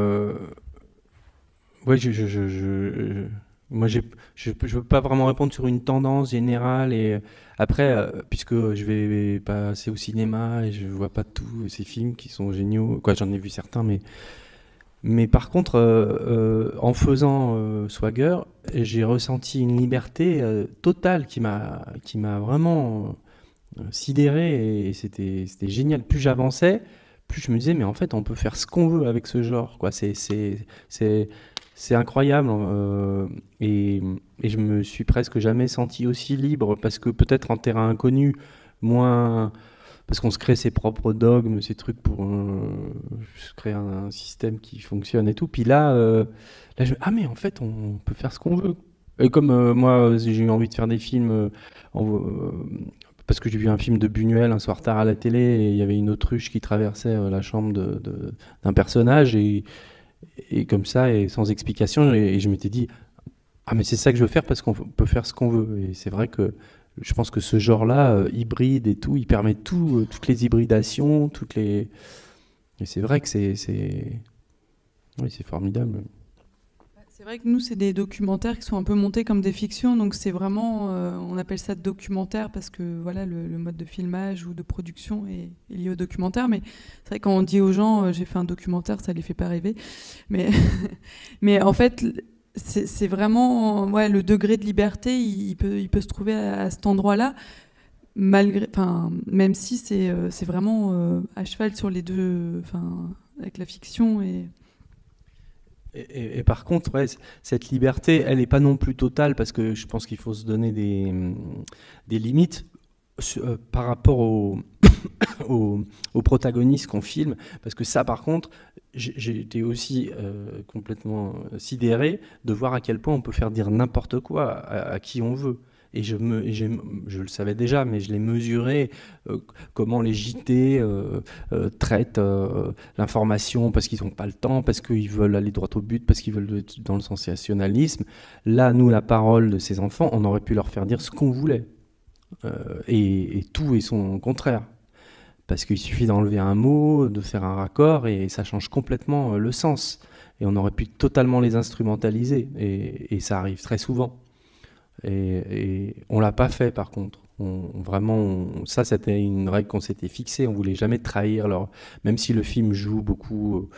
ouais, moi, je ne veux pas vraiment répondre sur une tendance générale. Et après, puisque je vais passer au cinéma et je ne vois pas tous ces films qui sont géniaux, quoi, j'en ai vu certains, mais par contre, en faisant Swagger, j'ai ressenti une liberté totale qui m'a vraiment sidéré, et c'était génial. Plus j'avançais, plus je me disais, mais en fait, on peut faire ce qu'on veut avec ce genre, quoi. C'est incroyable, et je me suis presque jamais senti aussi libre, parce que peut-être en terrain inconnu, moins... Parce qu'on se crée ses propres dogmes, ces trucs pour se créer un système qui fonctionne et tout. Puis là, ah mais en fait, on peut faire ce qu'on veut. Et comme moi, j'ai eu envie de faire des films, parce que j'ai vu un film de Buñuel un soir tard à la télé, et il y avait une autruche qui traversait la chambre d'un personnage, et comme ça, et sans explication, et je m'étais dit, ah mais c'est ça que je veux faire, parce qu'on peut faire ce qu'on veut. Et c'est vrai que je pense que ce genre-là, hybride et tout, il permet toutes les hybridations, et c'est vrai que c'est formidable. C'est vrai que nous, c'est des documentaires qui sont un peu montés comme des fictions, donc c'est vraiment, on appelle ça documentaire parce que voilà, le mode de filmage ou de production est lié au documentaire. Mais c'est vrai que quand on dit aux gens, j'ai fait un documentaire, ça les fait pas rêver. Mais en fait, c'est vraiment, ouais, le degré de liberté, il peut se trouver à cet endroit-là, même si c'est vraiment à cheval sur les deux, avec la fiction et par contre, ouais, cette liberté, elle n'est pas non plus totale, parce que je pense qu'il faut se donner des limites par rapport aux protagonistes qu'on filme, parce que ça, par contre, j'ai été aussi complètement sidéré de voir à quel point on peut faire dire n'importe quoi à qui on veut. Et je le savais déjà, mais je l'ai mesuré, comment les JT traitent l'information, parce qu'ils n'ont pas le temps, parce qu'ils veulent aller droit au but, parce qu'ils veulent être dans le sensationnalisme. Là, nous, la parole de ces enfants, on aurait pu leur faire dire ce qu'on voulait. Et tout est son contraire. Parce qu'il suffit d'enlever un mot, de faire un raccord, et ça change complètement le sens. Et on aurait pu totalement les instrumentaliser. Et ça arrive très souvent. Et on l'a pas fait, par contre. Ça, c'était une règle qu'on s'était fixée. On voulait jamais trahir même si le film joue beaucoup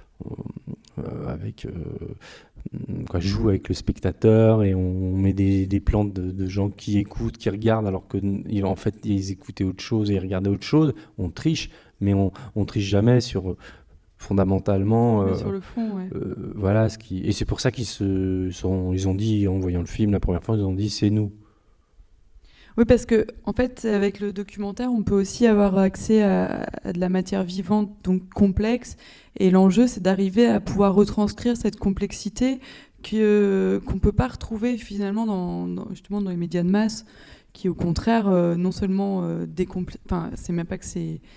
joue avec le spectateur, et on met des plans de gens qui écoutent, qui regardent, alors que en fait ils écoutaient autre chose et ils regardaient autre chose. On triche, mais on triche jamais fondamentalement sur le fond, ouais. Voilà et c'est pour ça ils ont dit, en voyant le film la première fois, ils ont dit c'est nous. Oui, parce que en fait, avec le documentaire, on peut aussi avoir accès à de la matière vivante, donc complexe. Et l'enjeu, c'est d'arriver à pouvoir retranscrire cette complexité qu'on ne peut pas retrouver finalement justement dans les médias de masse, qui au contraire, non seulement c'est même pas que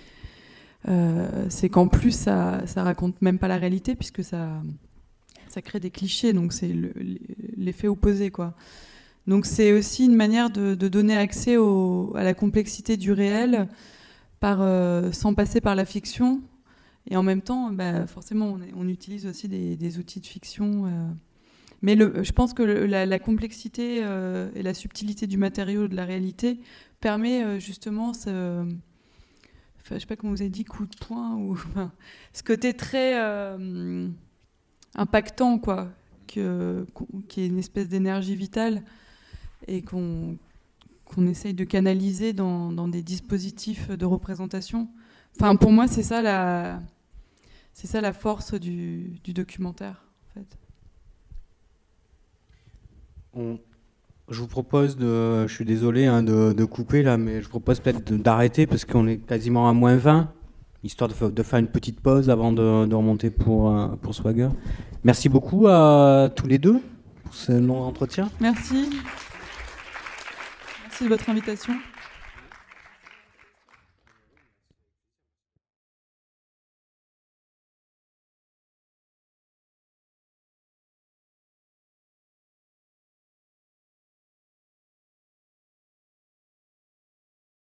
c'est qu'en plus ça raconte même pas la réalité, puisque ça crée des clichés, donc c'est l'effet opposé, quoi. Donc c'est aussi une manière de donner accès à la complexité du réel sans passer par la fiction. Et en même temps, forcément, on utilise aussi des outils de fiction. Mais je pense que la complexité et la subtilité du matériau de la réalité permet justement je sais pas comment vous avez dit, coup de poing, ce côté très impactant, quoi, qui est une espèce d'énergie vitale, et qu'on essaye de canaliser dans des dispositifs de représentation. Enfin, pour moi, c'est ça la force du documentaire, en fait. Je vous propose je suis désolé de couper là, mais je propose peut-être d'arrêter, parce qu'on est quasiment à -20, histoire de faire une petite pause avant de remonter pour Swagger. Merci beaucoup à tous les deux pour ce long entretien. Merci. Merci de votre invitation.